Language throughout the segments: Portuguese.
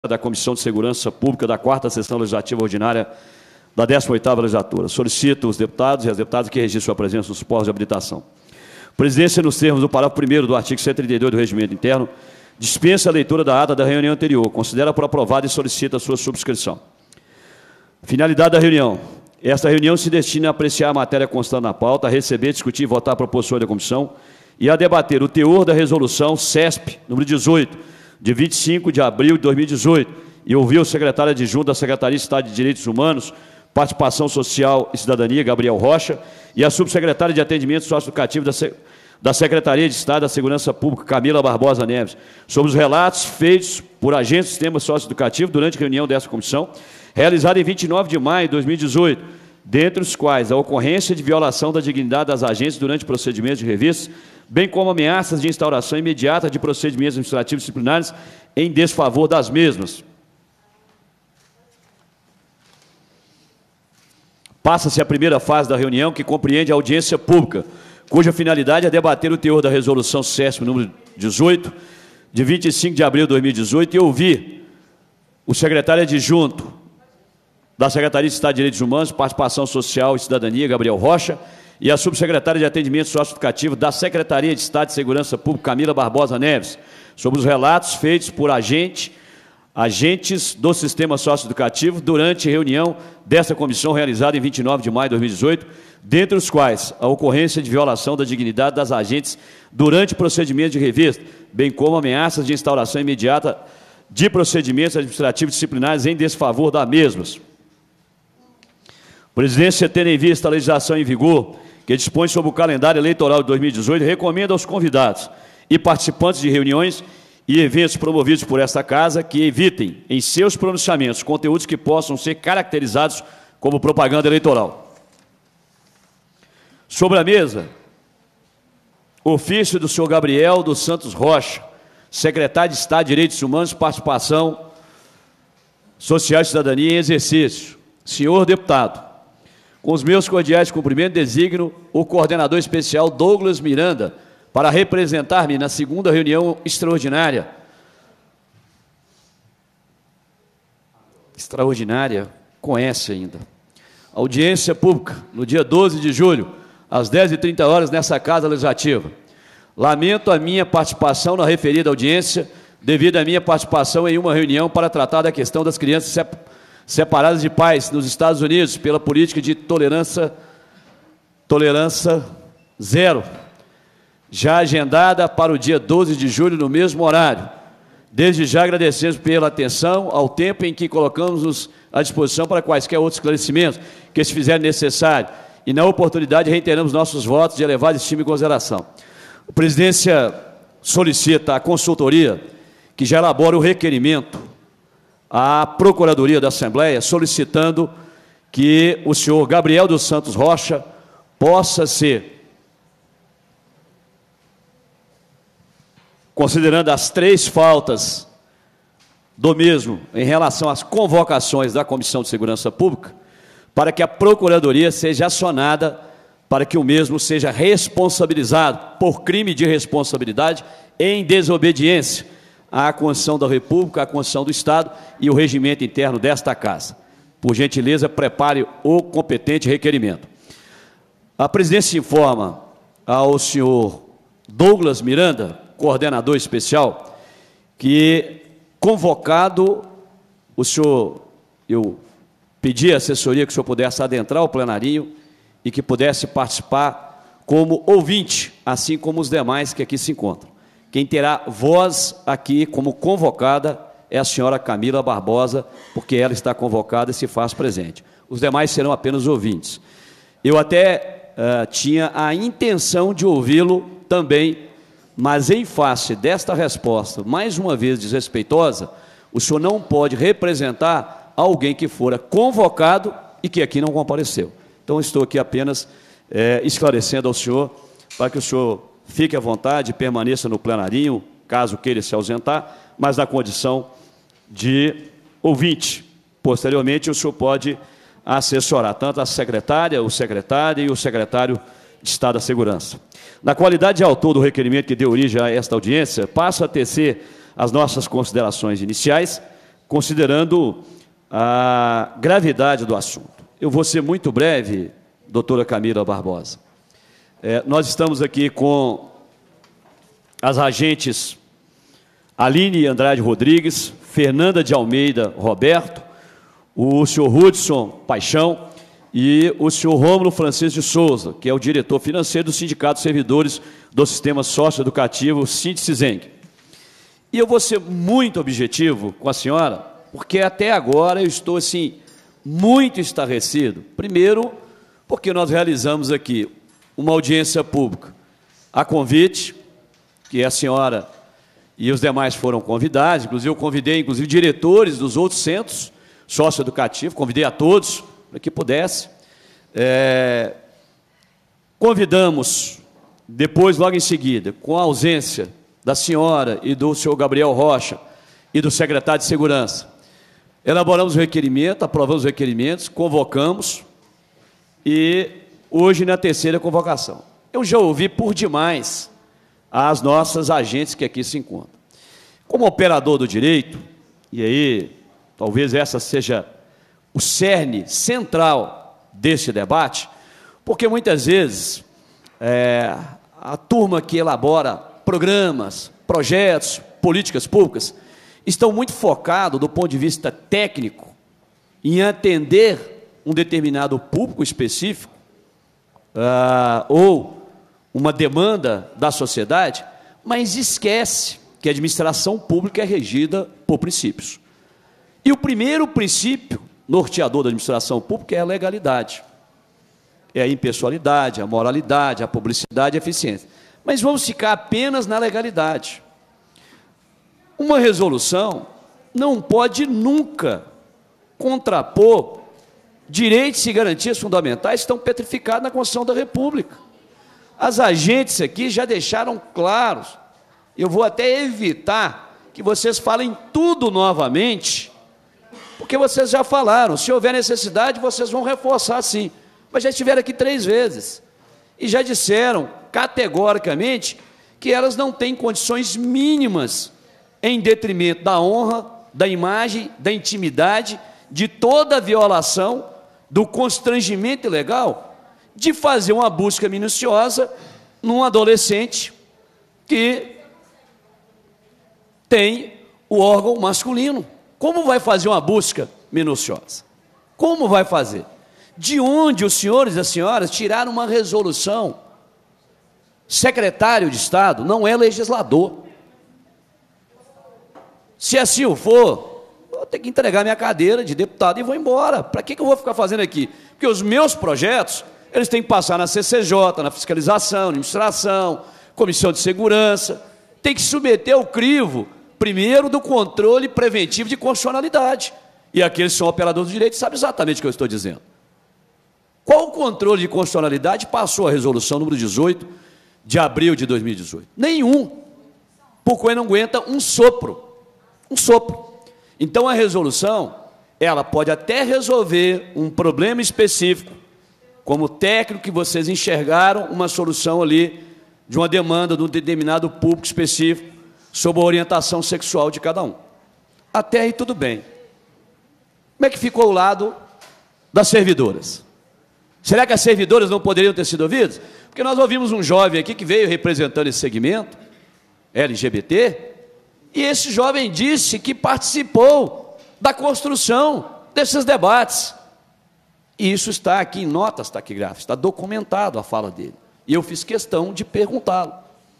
da Comissão de Segurança Pública da 4ª Sessão Legislativa Ordinária da 18ª Legislatura. Solicito os deputados e as deputadas que registrem sua presença nos postos de habilitação. Presidência, nos termos do parágrafo 1º do artigo 132 do Regimento Interno, dispensa a leitura da ata da reunião anterior, considera por aprovada e solicita a sua subscrição. Finalidade da reunião. Esta reunião se destina a apreciar a matéria constante na pauta, a receber, discutir e votar proposições da comissão e a debater o teor da resolução CESP, número 18, de 25 de abril de 2018, e ouvir o secretário adjunto da Secretaria de Estado de Direitos Humanos, Participação Social e Cidadania, Gabriel Rocha, e a subsecretária de Atendimento Socioeducativo da Secretaria de Estado da Segurança Pública, Camila Barbosa Neves, sobre os relatos feitos por agentes do sistema socioeducativo durante a reunião dessa comissão, realizada em 29 de maio de 2018, dentre os quais a ocorrência de violação da dignidade das agentes durante procedimentos de revista, bem como ameaças de instauração imediata de procedimentos administrativos disciplinares em desfavor das mesmas. Passa-se a primeira fase da reunião, que compreende a audiência pública, cuja finalidade é debater o teor da resolução CESP número 18, de 25 de abril de 2018, e ouvir o secretário adjunto da Secretaria de Estado de Direitos Humanos, Participação Social e Cidadania, Gabriel Rocha, e a subsecretária de Atendimento Socioeducativo da Secretaria de Estado de Segurança Pública, Camila Barbosa Neves, sobre os relatos feitos por agentes do sistema socioeducativo durante a reunião dessa comissão realizada em 29 de maio de 2018, dentre os quais a ocorrência de violação da dignidade das agentes durante procedimentos de revista, bem como ameaças de instauração imediata de procedimentos administrativos disciplinares em desfavor das mesmas. Presidência, tendo em vista a legislação em vigor, que dispõe sobre o calendário eleitoral de 2018, recomenda aos convidados e participantes de reuniões e eventos promovidos por esta Casa que evitem, em seus pronunciamentos, conteúdos que possam ser caracterizados como propaganda eleitoral. Sobre a mesa, ofício do senhor Gabriel dos Santos Rocha, secretário de Estado de Direitos Humanos, Participação Social e Cidadania em exercício. Senhor deputado, com os meus cordiais cumprimentos, designo o coordenador especial Douglas Miranda para representar-me na segunda reunião extraordinária. Conhece ainda. Audiência pública, no dia 12 de julho, às 10h30, nessa Casa Legislativa. Lamento a minha participação na referida audiência, devido à minha participação em uma reunião para tratar da questão das crianças separadas de pais nos Estados Unidos pela política de tolerância zero, já agendada para o dia 12 de julho, no mesmo horário. Desde já agradecemos pela atenção ao tempo em que colocamos-nos à disposição para quaisquer outros esclarecimentos que se fizerem necessário, e na oportunidade reiteramos nossos votos de elevada estima e consideração. A presidência solicita à consultoria que já elabore o requerimento à Procuradoria da Assembleia, solicitando que o senhor Gabriel dos Santos Rocha possa ser, considerando as 3 faltas do mesmo em relação às convocações da Comissão de Segurança Pública, para que a Procuradoria seja acionada para que o mesmo seja responsabilizado por crime de responsabilidade em desobediência à Constituição da República, à Constituição do Estado e o regimento interno desta Casa. Por gentileza, prepare o competente requerimento. A presidência informa ao senhor Douglas Miranda, coordenador especial, que, convocado, eu pedi à assessoria que o senhor pudesse adentrar o plenarinho e que pudesse participar como ouvinte, assim como os demais que aqui se encontram. Quem terá voz aqui como convocada é a senhora Camila Barbosa, porque ela está convocada e se faz presente. Os demais serão apenas ouvintes. Eu até tinha a intenção de ouvi-lo também, mas em face desta resposta, mais uma vez desrespeitosa, o senhor não pode representar alguém que fora convocado e que aqui não compareceu. Então, estou aqui apenas esclarecendo ao senhor, para que o senhor fique à vontade, permaneça no plenarinho, caso queira se ausentar, mas na condição de ouvinte. Posteriormente, o senhor pode assessorar tanto a secretária, o secretário e o secretário de Estado da Segurança. Na qualidade de autor do requerimento que deu origem a esta audiência, passo a tecer as nossas considerações iniciais, considerando a gravidade do assunto. Eu vou ser muito breve, doutora Camila Barbosa. Nós estamos aqui com as agentes Aline Andrade Rodrigues, Fernanda de Almeida Roberto, o senhor Hudson Paixão e o senhor Rômulo Francisco de Souza, que é o diretor financeiro do Sindicato de Servidores do Sistema Socioeducativo, Sint-Ciseng. E eu vou ser muito objetivo com a senhora, porque até agora eu estou, assim, muito estarrecido. Primeiro, porque nós realizamos aqui uma audiência pública a convite, que a senhora e os demais foram convidados, inclusive eu convidei, diretores dos outros centros socioeducativos, convidei a todos para que pudesse. Convidamos, depois, logo em seguida, com a ausência da senhora e do senhor Gabriel Rocha e do secretário de Segurança, elaboramos o requerimento, aprovamos os requerimentos, convocamos e hoje na terceira convocação. Eu já ouvi por demais as nossas agentes que aqui se encontram. Como operador do direito, e aí talvez essa seja o cerne central deste debate, porque muitas vezes a turma que elabora programas, projetos, políticas públicas, estão muito focados, do ponto de vista técnico, em atender um determinado público específico, ou uma demanda da sociedade, mas esquece que a administração pública é regida por princípios. E o primeiro princípio norteador da administração pública é a legalidade. É a impessoalidade, a moralidade, a publicidade e a eficiência. Mas vamos ficar apenas na legalidade. Uma resolução não pode nunca contrapor direitos e garantias fundamentais que estão petrificados na Constituição da República. As agentes aqui já deixaram claros, eu vou até evitar que vocês falem tudo novamente, porque vocês já falaram, se houver necessidade, vocês vão reforçar sim, mas já estiveram aqui 3 vezes, e já disseram categoricamente que elas não têm condições mínimas em detrimento da honra, da imagem, da intimidade, de toda a violação, do constrangimento ilegal, de fazer uma busca minuciosa num adolescente que tem o órgão masculino. Como vai fazer uma busca minuciosa? Como vai fazer? De onde os senhores e as senhoras tiraram uma resolução? Secretário de Estado não é legislador. Se assim o for, vou ter que entregar minha cadeira de deputado e vou embora. Para que eu vou ficar fazendo aqui? Porque os meus projetos, eles têm que passar na CCJ, na fiscalização, administração, comissão de segurança, tem que submeter ao crivo, primeiro, do controle preventivo de constitucionalidade. E aqueles que são operadores do direito sabem exatamente o que eu estou dizendo. Qual o controle de constitucionalidade passou a resolução número 18, de abril de 2018? Nenhum, porque não aguenta um sopro. Um sopro. Então, a resolução, ela pode até resolver um problema específico, como técnico que vocês enxergaram uma solução ali de uma demanda de um determinado público específico sobre a orientação sexual de cada um. Até aí tudo bem. Como é que ficou o lado das servidoras? Será que as servidoras não poderiam ter sido ouvidas? Porque nós ouvimos um jovem aqui que veio representando esse segmento LGBT, e esse jovem disse que participou da construção desses debates. E isso está aqui em notas taquigráficas, está documentado a fala dele. E eu fiz questão de perguntá-lo.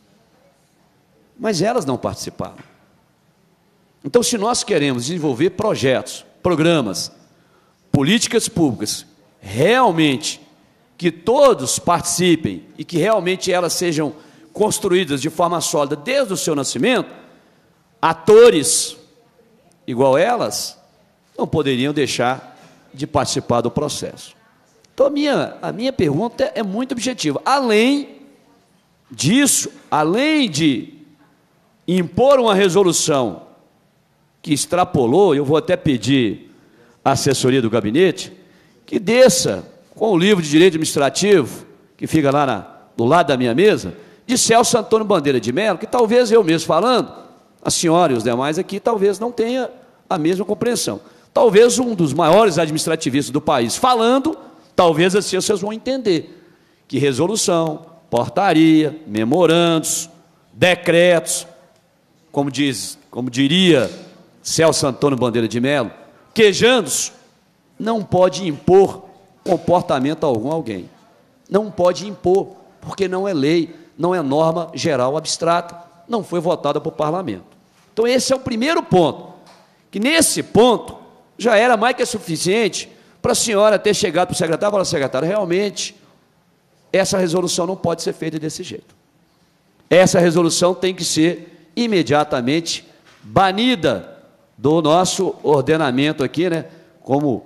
Mas elas não participaram. Então, se nós queremos desenvolver projetos, programas, políticas públicas, realmente, que todos participem e que realmente elas sejam construídas de forma sólida desde o seu nascimento, atores igual elas não poderiam deixar de participar do processo. Então, a minha pergunta é muito objetiva. Além disso, além de impor uma resolução que extrapolou, eu vou até pedir à assessoria do gabinete que desça com o livro de direito administrativo, que fica lá do lado da minha mesa, de Celso Antônio Bandeira de Mello, que talvez eu mesmo falando, a senhora e os demais aqui talvez não tenha a mesma compreensão. Talvez um dos maiores administrativistas do país falando, talvez assim vocês vão entender que resolução, portaria, memorandos, decretos, como diria Celso Antônio Bandeira de Mello, quejandos, não pode impor comportamento algum a alguém. Não pode impor, porque não é lei, não é norma geral abstrata, não foi votada por parlamento. Então, esse é o primeiro ponto, que nesse ponto já era mais que suficiente para a senhora ter chegado para o secretário e falar: secretário, realmente, essa resolução não pode ser feita desse jeito. Essa resolução tem que ser imediatamente banida do nosso ordenamento aqui, né, como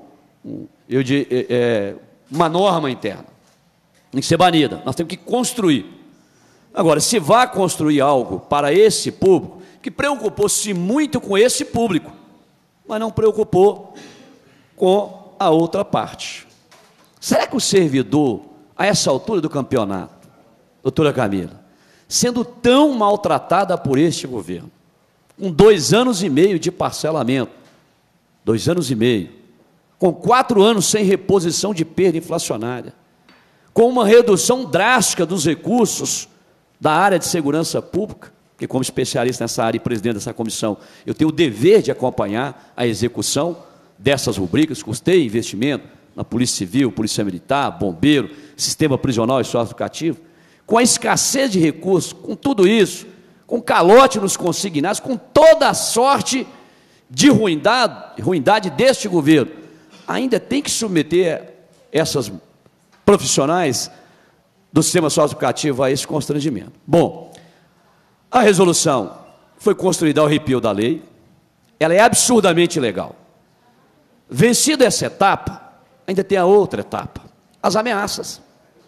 uma norma interna. Tem que ser banida. Nós temos que construir. Agora, se vai construir algo para esse público, que preocupou-se muito com esse público, mas não preocupou com a outra parte. Será que o servidor, a essa altura do campeonato, doutora Camila, sendo tão maltratada por este governo, com 2 anos e meio de parcelamento, 2 anos e meio, com 4 anos sem reposição de perda inflacionária, com uma redução drástica dos recursos da área de segurança pública, que como especialista nessa área e presidente dessa comissão, eu tenho o dever de acompanhar a execução dessas rubricas, custeio, investimento na Polícia Civil, Polícia Militar, Bombeiro, Sistema Prisional e Socioeducativo, com a escassez de recursos, com tudo isso, com calote nos consignados, com toda a sorte de ruindade deste governo, ainda tem que submeter essas profissionais do sistema socioeducativo a esse constrangimento. Bom, a resolução foi construída ao arrepio da lei, ela é absurdamente ilegal. Vencida essa etapa, ainda tem a outra etapa, as ameaças.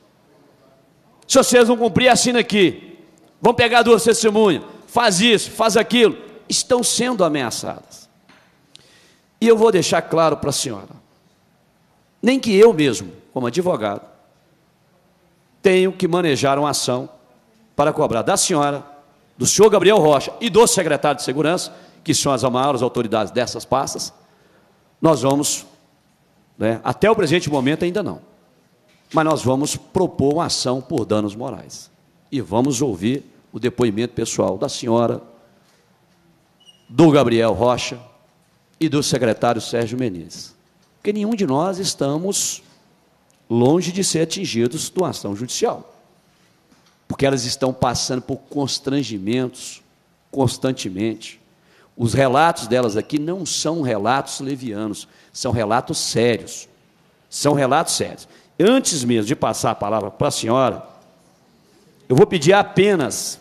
Se vocês não cumprirem, assina aqui. Vão pegar 2 testemunhas, faz isso, faz aquilo. Estão sendo ameaçadas. E eu vou deixar claro para a senhora, nem que eu mesmo, como advogado, tenho que manejar uma ação para cobrar da senhora, do senhor Gabriel Rocha e do secretário de Segurança, que são as maiores autoridades dessas pastas. Nós vamos, até o presente momento ainda não, mas nós vamos propor uma ação por danos morais. E vamos ouvir o depoimento pessoal da senhora, do Gabriel Rocha e do secretário Sérgio Menezes. Porque nenhum de nós estamos longe de ser atingidos de uma ação judicial. Porque elas estão passando por constrangimentos constantemente. Os relatos delas aqui não são relatos levianos, são relatos sérios. São relatos sérios. Antes mesmo de passar a palavra para a senhora, eu vou pedir apenas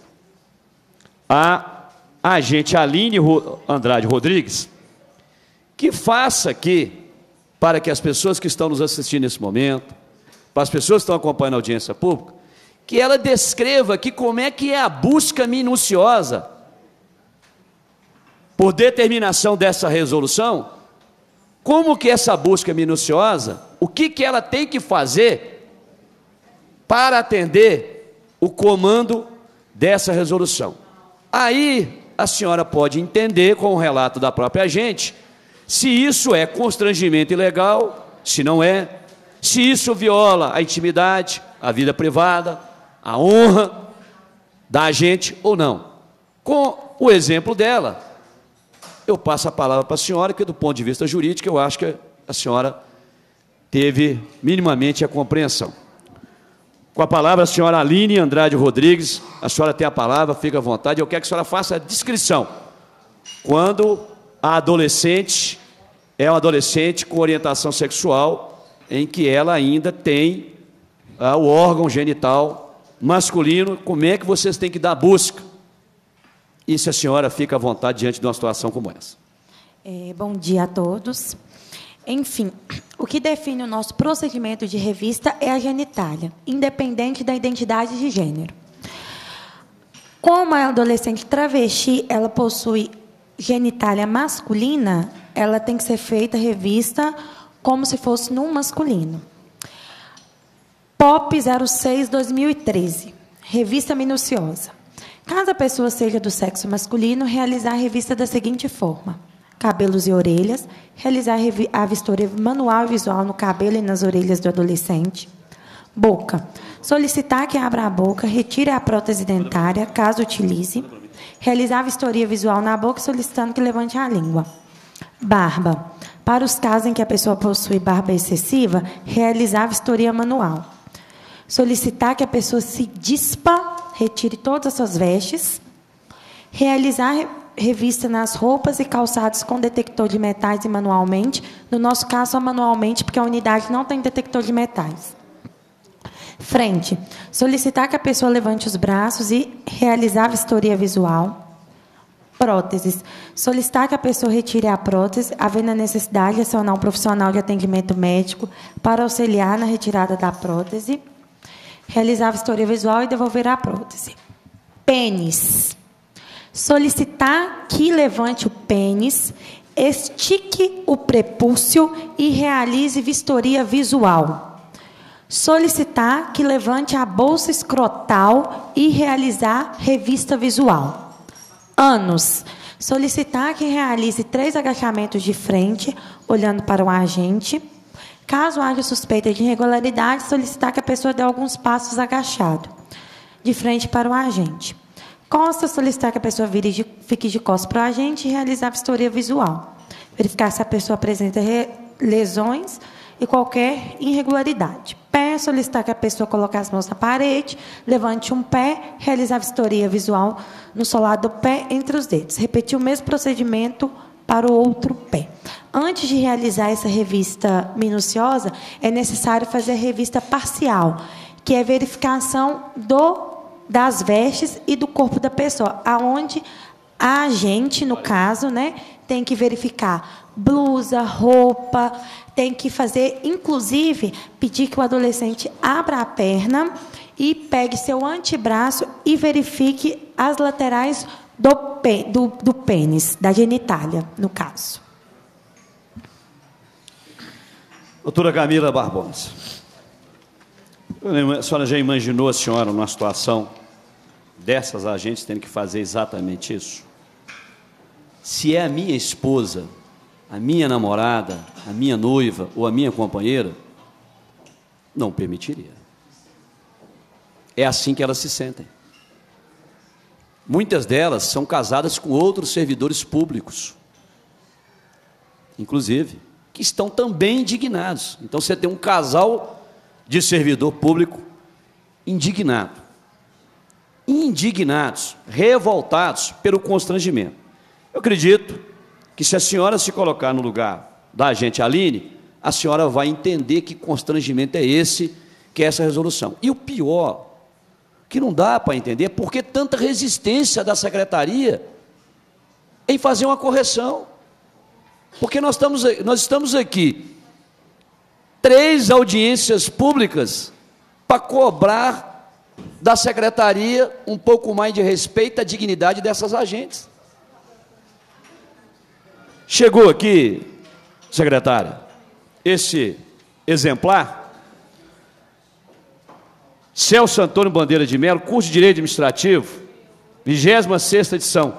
a agente Aline Andrade Rodrigues que faça aqui, para que as pessoas que estão nos assistindo nesse momento, para as pessoas que estão acompanhando a audiência pública, que ela descreva aqui como é que é a busca minuciosa por determinação dessa resolução, como que essa busca minuciosa, o que ela tem que fazer para atender o comando dessa resolução. Aí a senhora pode entender, com o relato da própria agente, se isso é constrangimento ilegal, se não é, se isso viola a intimidade, a vida privada, a honra da agente ou não. Com o exemplo dela, eu passo a palavra para a senhora, que do ponto de vista jurídico, eu acho que a senhora teve minimamente a compreensão. Com a palavra, a senhora Aline Andrade Rodrigues, a senhora tem a palavra, fica à vontade, eu quero que a senhora faça a descrição. Quando a adolescente é uma adolescente com orientação sexual, em que ela ainda tem o órgão genital masculino, como é que vocês têm que dar busca? E se a senhora fica à vontade diante de uma situação como essa. Bom dia a todos. Enfim, o que define o nosso procedimento de revista é a genitália, independente da identidade de gênero. Como a adolescente travesti, ela possui genitália masculina, ela tem que ser feita revista como se fosse num masculino. POP 06/2013, revista minuciosa. Caso a pessoa seja do sexo masculino, realizar a revista da seguinte forma: cabelos e orelhas, realizar a vistoria manual e visual no cabelo e nas orelhas do adolescente. Boca, solicitar que abra a boca, retire a prótese dentária, caso utilize. Realizar a vistoria visual na boca, solicitando que levante a língua. Barba, para os casos em que a pessoa possui barba excessiva, realizar a vistoria manual. Solicitar que a pessoa se dispa, retire todas as suas vestes. Realizar revista nas roupas e calçados com detector de metais e manualmente. No nosso caso, só manualmente, porque a unidade não tem detector de metais. Frente. Solicitar que a pessoa levante os braços e realizar a vistoria visual. Próteses. Solicitar que a pessoa retire a prótese, havendo a necessidade de acionar um profissional de atendimento médico para auxiliar na retirada da prótese. Realizar a vistoria visual e devolver a prótese. Pênis. Solicitar que levante o pênis, estique o prepúcio e realize vistoria visual. Solicitar que levante a bolsa escrotal e realizar revista visual. Ânus. Solicitar que realize 3 agachamentos de frente, olhando para o agente. Caso haja suspeita de irregularidade, solicitar que a pessoa dê alguns passos agachado, de frente para o agente. Costa, solicitar que a pessoa fique de costas para o agente e realizar a vistoria visual. Verificar se a pessoa apresenta lesões e qualquer irregularidade. Pé, solicitar que a pessoa coloque as mãos na parede, levante um pé, realizar a vistoria visual no solado do pé entre os dedos. Repetir o mesmo procedimento para o outro pé. Antes de realizar essa revista minuciosa, é necessário fazer a revista parcial, que é a verificação das vestes e do corpo da pessoa, aonde a agente, no caso, né, tem que verificar blusa, roupa, tem que fazer, inclusive, pedir que o adolescente abra a perna e pegue seu antebraço e verifique as laterais do pênis, da genitália, no caso. Doutora Camila Barbosa, a senhora já imaginou a senhora numa situação dessas agentes tendo que fazer exatamente isso? Se é a minha esposa, a minha namorada, a minha noiva ou a minha companheira, não permitiria. É assim que elas se sentem. Muitas delas são casadas com outros servidores públicos, inclusive, que estão também indignados. Então, você tem um casal de servidor público indignados, revoltados pelo constrangimento. Eu acredito que, se a senhora se colocar no lugar da agente Aline, a senhora vai entender que constrangimento é esse, que é essa resolução. E o pior, que não dá para entender, por que tanta resistência da secretaria em fazer uma correção? Porque nós estamos aqui, 3 audiências públicas para cobrar da secretaria um pouco mais de respeito à dignidade dessas agentes. Chegou aqui, secretária, esse exemplar, Celso Antônio Bandeira de Mello, curso de Direito Administrativo, 26ª edição.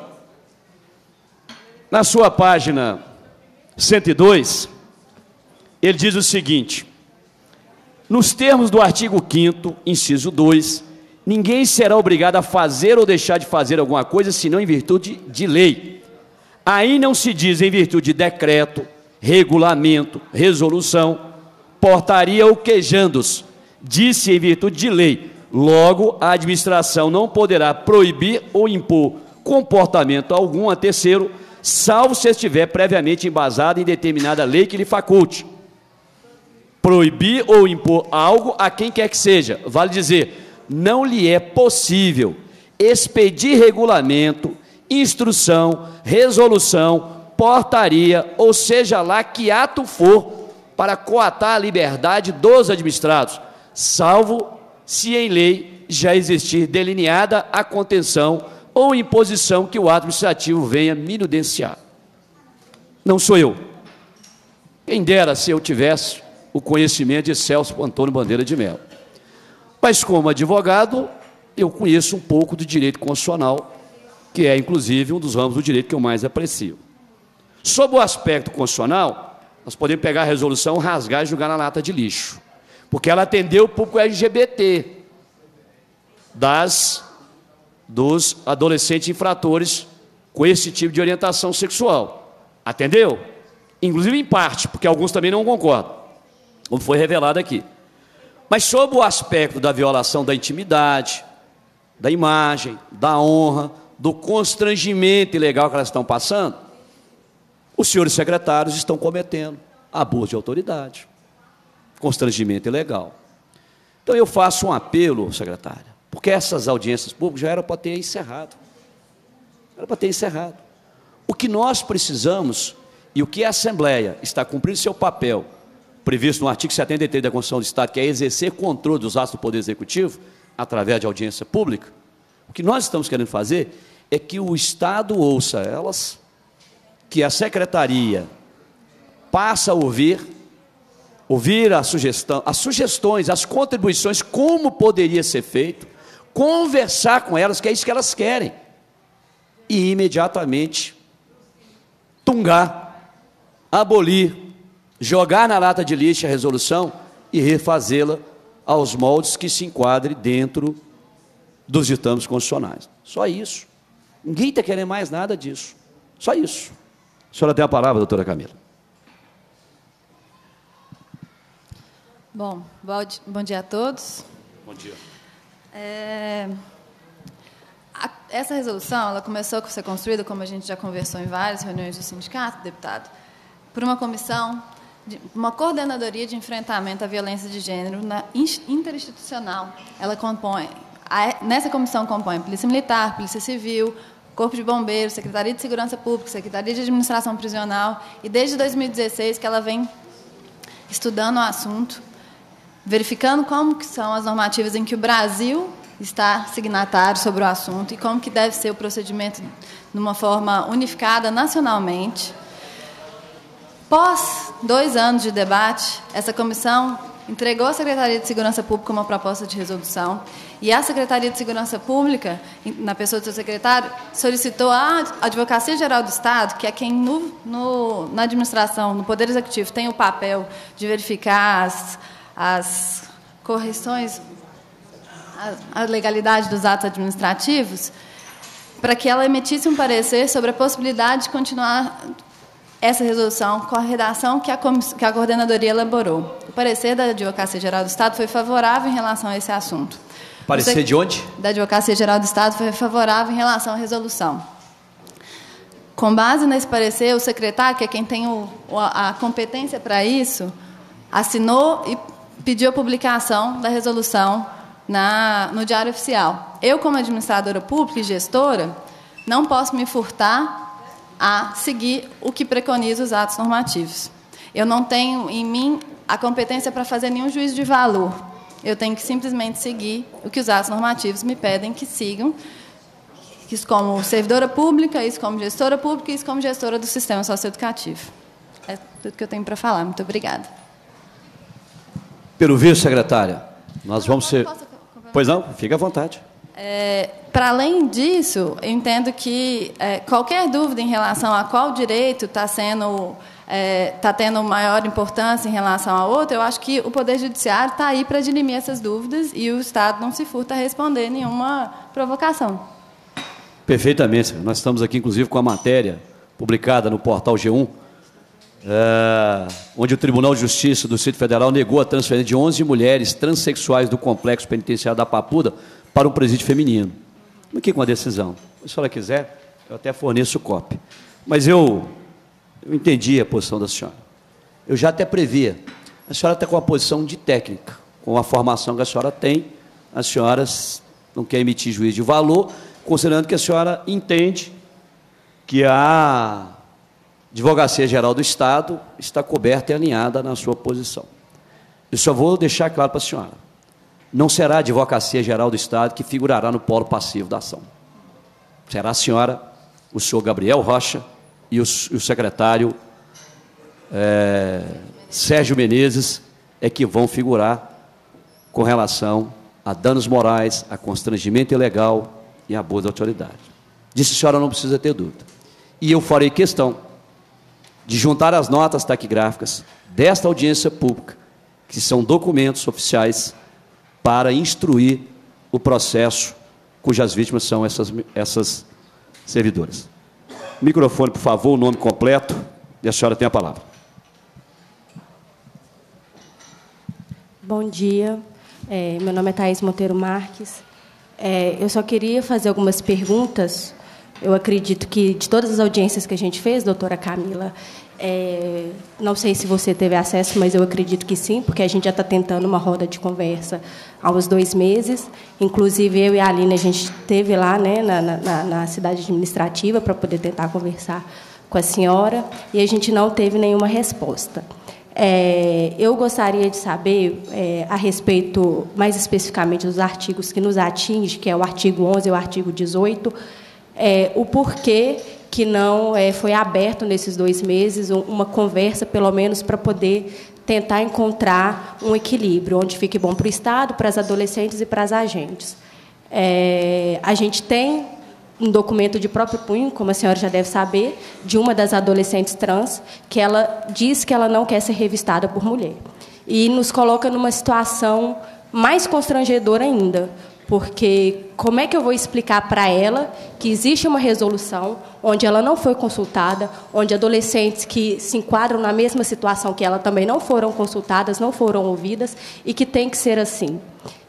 Na sua página 102, ele diz o seguinte: nos termos do artigo 5º, inciso 2, ninguém será obrigado a fazer ou deixar de fazer alguma coisa, senão em virtude de lei. Aí não se diz em virtude de decreto, regulamento, resolução, portaria ou quejandos, disse em virtude de lei. Logo, a administração não poderá proibir ou impor comportamento algum a terceiro, salvo se estiver previamente embasado em determinada lei que lhe faculte. Proibir ou impor algo a quem quer que seja, vale dizer, não lhe é possível expedir regulamento, instrução, resolução, portaria, ou seja lá que ato for, para coatar a liberdade dos administrados, salvo se em lei já existir delineada a contenção ou imposição que o ato administrativo venha minudenciar. Não sou eu. Quem dera se eu tivesse o conhecimento de Celso Antônio Bandeira de Mello. Mas, como advogado, eu conheço um pouco do direito constitucional, que é, inclusive, um dos ramos do direito que eu mais aprecio. Sob o aspecto constitucional, nós podemos pegar a resolução, rasgar e jogar na lata de lixo, porque ela atendeu o público LGBT, dos adolescentes infratores com esse tipo de orientação sexual. Atendeu? Inclusive em parte, porque alguns também não concordam, como foi revelado aqui. Mas sob o aspecto da violação da intimidade, da imagem, da honra, do constrangimento ilegal que elas estão passando, os senhores secretários estão cometendo abuso de autoridade, constrangimento ilegal. Então eu faço um apelo, secretária, porque essas audiências públicas já eram para ter encerrado. Era para ter encerrado. O que nós precisamos, e o que a Assembleia está cumprindo seu papel, previsto no artigo 73 da Constituição do Estado, que é exercer controle dos atos do Poder Executivo, através de audiência pública, o que nós estamos querendo fazer é que o Estado ouça elas, que a Secretaria passe a ouvir a sugestão, as sugestões, as contribuições, como poderia ser feito, conversar com elas, que é isso que elas querem, e imediatamente tungar, abolir, jogar na lata de lixo a resolução e refazê-la aos moldes que se enquadre dentro dos ditames constitucionais. Só isso. Ninguém está querendo mais nada disso. Só isso. A senhora tem a palavra, doutora Camila. Bom dia a todos. Bom dia. Essa resolução, ela começou a ser construída, como a gente já conversou em várias reuniões do sindicato, deputado, por uma comissão, uma coordenadoria de enfrentamento à violência de gênero interinstitucional. Ela compõe, nessa comissão compõe Polícia Militar, Polícia Civil, Corpo de Bombeiros, Secretaria de Segurança Pública, Secretaria de Administração Prisional, e desde 2016 que ela vem estudando o assunto, verificando como que são as normativas em que o Brasil está signatário sobre o assunto e como que deve ser o procedimento de uma forma unificada nacionalmente. Pós 2 anos de debate, essa comissão entregou à Secretaria de Segurança Pública uma proposta de resolução e a Secretaria de Segurança Pública, na pessoa do seu secretário, solicitou à Advocacia Geral do Estado, que é quem na administração, no Poder Executivo, tem o papel de verificar as correções, a legalidade dos atos administrativos, para que ela emitisse um parecer sobre a possibilidade de continuar essa resolução com a redação que a coordenadoria elaborou. O parecer da Advocacia Geral do Estado foi favorável em relação a esse assunto. Parecer de onde? Da Advocacia Geral do Estado foi favorável em relação à resolução. Com base nesse parecer, o secretário, que é quem tem a competência para isso, assinou e pediu a publicação da resolução no Diário Oficial. Eu, como administradora pública e gestora, não posso me furtar a seguir o que preconiza os atos normativos. Eu não tenho em mim a competência para fazer nenhum juízo de valor. Eu tenho que simplesmente seguir o que os atos normativos me pedem que sigam, isso como servidora pública, isso como gestora pública, isso como gestora do sistema socioeducativo. É tudo que eu tenho para falar. Muito obrigada. Pelo visto, secretária, nós vamos ser... Pois não? Fique à vontade. Para além disso, eu entendo que qualquer dúvida em relação a qual direito está tendo maior importância em relação a outro, eu acho que o Poder Judiciário está aí para dirimir essas dúvidas e o Estado não se furta a responder nenhuma provocação. Perfeitamente. Nós estamos aqui, inclusive, com a matéria publicada no portal G1, onde o Tribunal de Justiça do Distrito Federal negou a transferência de 11 mulheres transexuais do Complexo Penitenciário da Papuda para um presídio feminino. Estamos aqui com a decisão. Se a senhora quiser, eu até forneço cópia. Mas eu entendi a posição da senhora. Eu já até previa. A senhora está com a posição de técnica, com a formação que a senhora tem, a senhora não quer emitir juízo de valor, considerando que a senhora entende que a Advocacia Geral do Estado está coberta e alinhada na sua posição. Eu só vou deixar claro para a senhora. Não será a Advocacia Geral do Estado que figurará no polo passivo da ação. Será a senhora, o senhor Gabriel Rocha e o secretário Sérgio Menezes que vão figurar com relação a danos morais, a constrangimento ilegal e abuso de autoridade. Disso a senhora não precisa ter dúvida. E eu farei questão de juntar as notas taquigráficas desta audiência pública, que são documentos oficiais, para instruir o processo cujas vítimas são essas servidoras. Microfone, por favor, o nome completo, e a senhora tem a palavra. Bom dia, meu nome é Thaís Monteiro Marques. Eu só queria fazer algumas perguntas. Eu acredito que, de todas as audiências que a gente fez, doutora Camila, não sei se você teve acesso, mas eu acredito que sim, porque a gente já está tentando uma roda de conversa há uns 2 meses. Inclusive, eu e a Aline, a gente esteve lá, né, na cidade administrativa para poder tentar conversar com a senhora, e a gente não teve nenhuma resposta. Eu gostaria de saber, a respeito, mais especificamente, dos artigos que nos atingem, que é o artigo 11 e o artigo 18, o porquê que não foi aberto, nesses 2 meses, uma conversa, pelo menos, para poder tentar encontrar um equilíbrio, onde fique bom para o Estado, para as adolescentes e para as agentes. A gente tem um documento de próprio punho, como a senhora já deve saber, de uma das adolescentes trans, que ela diz que ela não quer ser revistada por mulher. E nos coloca numa situação mais constrangedora ainda, porque como é que eu vou explicar para ela que existe uma resolução onde ela não foi consultada, onde adolescentes que se enquadram na mesma situação que ela também não foram consultadas, não foram ouvidas, e que tem que ser assim?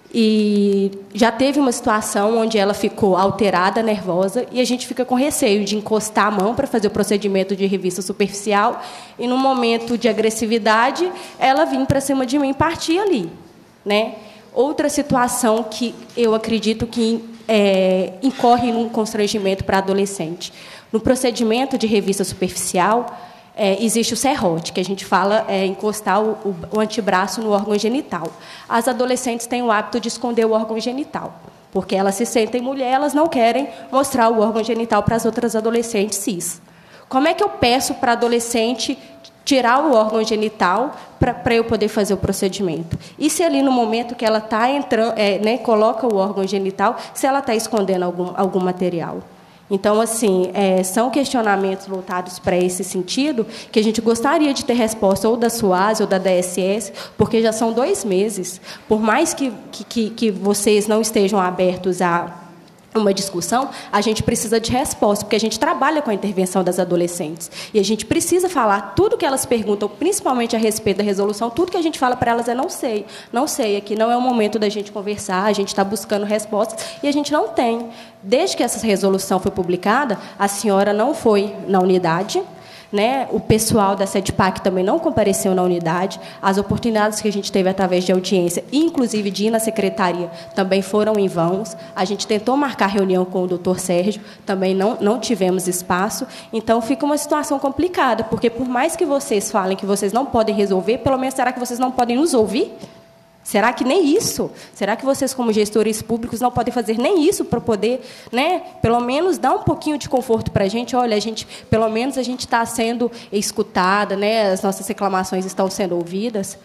E já teve uma situação onde ela ficou alterada, nervosa, e a gente fica com receio de encostar a mão para fazer o procedimento de revista superficial, e, num momento de agressividade, ela vir para cima de mim e partir ali, né? Outra situação que eu acredito que incorre num constrangimento para adolescente. No procedimento de revista superficial, existe o serrote, que a gente fala encostar o antebraço no órgão genital. As adolescentes têm o hábito de esconder o órgão genital, porque elas se sentem mulher, elas não querem mostrar o órgão genital para as outras adolescentes cis. Como é que eu peço para a adolescente tirar o órgão genital para eu poder fazer o procedimento? E se ali, no momento que ela está entrando, coloca o órgão genital, se ela está escondendo algum material? Então, assim, são questionamentos voltados para esse sentido, que a gente gostaria de ter resposta ou da SUAS ou da DSS, porque já são 2 meses. Por mais que vocês não estejam abertos a uma discussão, a gente precisa de resposta, porque a gente trabalha com a intervenção das adolescentes. E a gente precisa falar tudo que elas perguntam, principalmente a respeito da resolução, tudo que a gente fala para elas não sei. Não sei, aqui não é o momento da gente conversar, a gente está buscando respostas, e a gente não tem. Desde que essa resolução foi publicada, a senhora não foi na unidade, né? O pessoal da SEDPAC também não compareceu na unidade. As oportunidades que a gente teve através de audiência, inclusive de ir na secretaria, também foram em vãos. A gente tentou marcar reunião com o doutor Sérgio, também não tivemos espaço. Então, fica uma situação complicada, porque, por mais que vocês falem que vocês não podem resolver, pelo menos, será que vocês não podem nos ouvir? Será que nem isso? Será que vocês, como gestores públicos, não podem fazer nem isso para poder, né, pelo menos, dar um pouquinho de conforto para a gente? Olha, pelo menos a gente está sendo escutada, né, as nossas reclamações estão sendo ouvidas.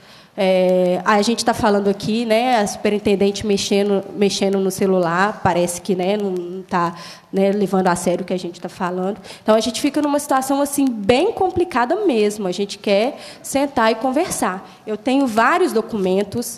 A gente está falando aqui, né, a superintendente mexendo no celular, parece que, né, não está, né, levando a sério o que a gente está falando. Então, a gente fica numa situação assim, bem complicada mesmo. A gente quer sentar e conversar. Eu tenho vários documentos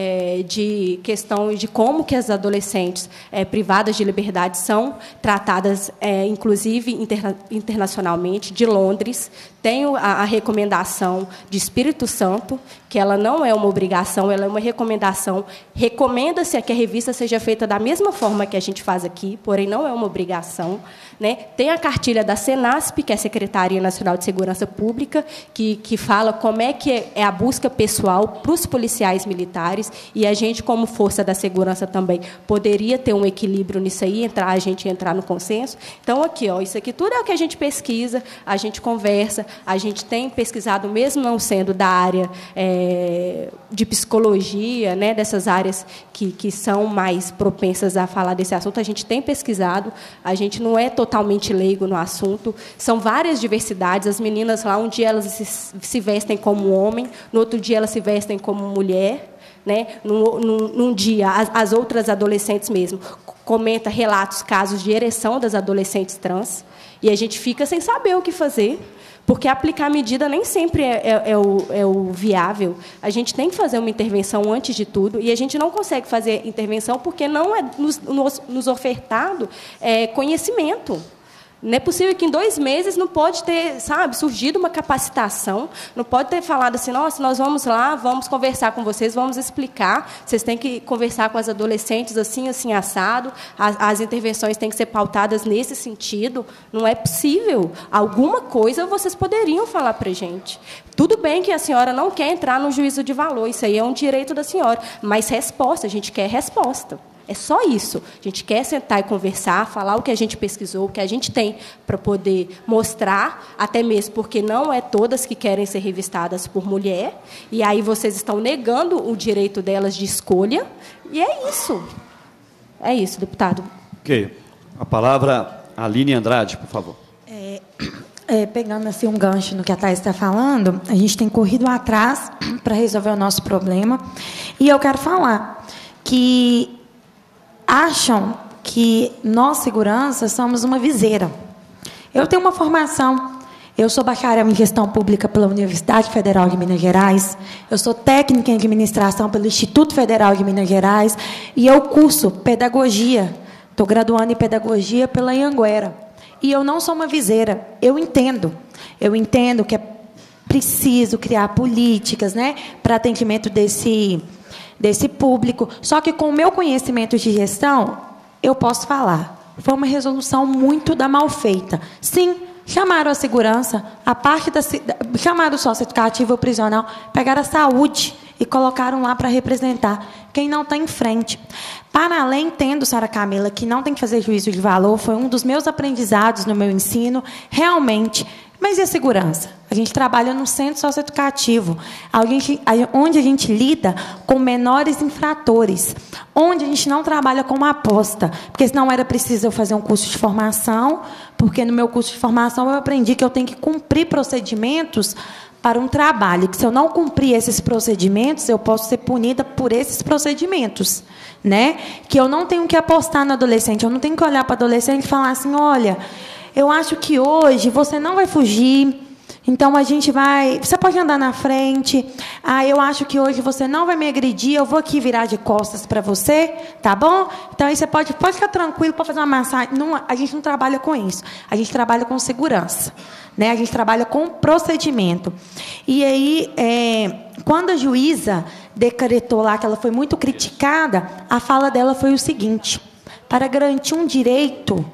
de questão de como que as adolescentes privadas de liberdade são tratadas, inclusive internacionalmente, de Londres. Tenho a recomendação de Espírito Santo, que ela não é uma obrigação, ela é uma recomendação. Recomenda-se que a revista seja feita da mesma forma que a gente faz aqui, porém não é uma obrigação, né? Tem a cartilha da SENASP, que é a Secretaria Nacional de Segurança Pública, que fala como é que é a busca pessoal para os policiais militares, e a gente, como força da segurança também, poderia ter um equilíbrio nisso aí, a gente entrar no consenso. Então, aqui, isso aqui tudo é o que a gente pesquisa, a gente conversa, a gente tem pesquisado, mesmo não sendo da área de psicologia, né, dessas áreas que são mais propensas a falar desse assunto, a gente tem pesquisado, a gente não é totalmente leigo no assunto, são várias diversidades. As meninas lá, um dia elas se vestem como homem, no outro dia elas se vestem como mulher, né? Num dia, as outras adolescentes mesmo comenta relatos, casos de ereção das adolescentes trans, e a gente fica sem saber o que fazer, Porque aplicar a medida nem sempre é o viável. A gente tem que fazer uma intervenção antes de tudo, e a gente não consegue fazer intervenção porque não é nos ofertado conhecimento. Não é possível que em 2 meses não pode ter, surgido uma capacitação, não pode ter falado assim, nossa, nós vamos lá, vamos conversar com vocês, vamos explicar, vocês têm que conversar com as adolescentes assim, assim, assado, as intervenções têm que ser pautadas nesse sentido. Não é possível. Alguma coisa vocês poderiam falar para a gente. Tudo bem que a senhora não quer entrar no juízo de valor, isso aí é um direito da senhora, mas resposta, a gente quer resposta. É só isso. A gente quer sentar e conversar, falar o que a gente pesquisou, o que a gente tem para poder mostrar, até mesmo porque não é todas que querem ser revistadas por mulher, e aí vocês estão negando o direito delas de escolha, e é isso. É isso, deputado. Ok. A palavra, Aline Andrade, por favor. Pegando assim um gancho no que a Thais está falando, a gente tem corrido atrás para resolver o nosso problema, e eu quero falar que acham que nós, segurança, somos uma viseira. Eu tenho uma formação. Eu sou bacharel em gestão pública pela Universidade Federal de Minas Gerais. Eu sou técnica em administração pelo Instituto Federal de Minas Gerais. E eu curso pedagogia. Estou graduando em pedagogia pela Anhanguera. E eu não sou uma viseira. Eu entendo. Eu entendo que é preciso criar políticas, né, para atendimento desse público. Só que, com o meu conhecimento de gestão, eu posso falar. Foi uma resolução muito mal feita. Sim, chamaram a segurança, chamaram o sócio-educativo prisional, pegaram a saúde e colocaram lá para representar quem não está em frente. Para além, entendo, senhora Camila, que não tem que fazer juízo de valor, foi um dos meus aprendizados no meu ensino, realmente. Mas e a segurança? A gente trabalha num centro socioeducativo, onde a gente lida com menores infratores, onde a gente não trabalha com uma aposta, porque senão era preciso eu fazer um curso de formação, porque no meu curso de formação eu aprendi que eu tenho que cumprir procedimentos para um trabalho, que se eu não cumprir esses procedimentos, eu posso ser punida por esses procedimentos, né? Que eu não tenho que apostar no adolescente, eu não tenho que olhar para o adolescente e falar assim, olha, eu acho que hoje você não vai fugir, então a gente vai... Você pode andar na frente. Eu acho que hoje você não vai me agredir, eu vou aqui virar de costas para você, tá bom? Então aí você pode ficar tranquilo, pode fazer uma massagem. Não, a gente não trabalha com isso. A gente trabalha com segurança, né? A gente trabalha com procedimento. E aí, quando a juíza decretou lá que ela foi muito criticada, a fala dela foi o seguinte: para garantir um direito,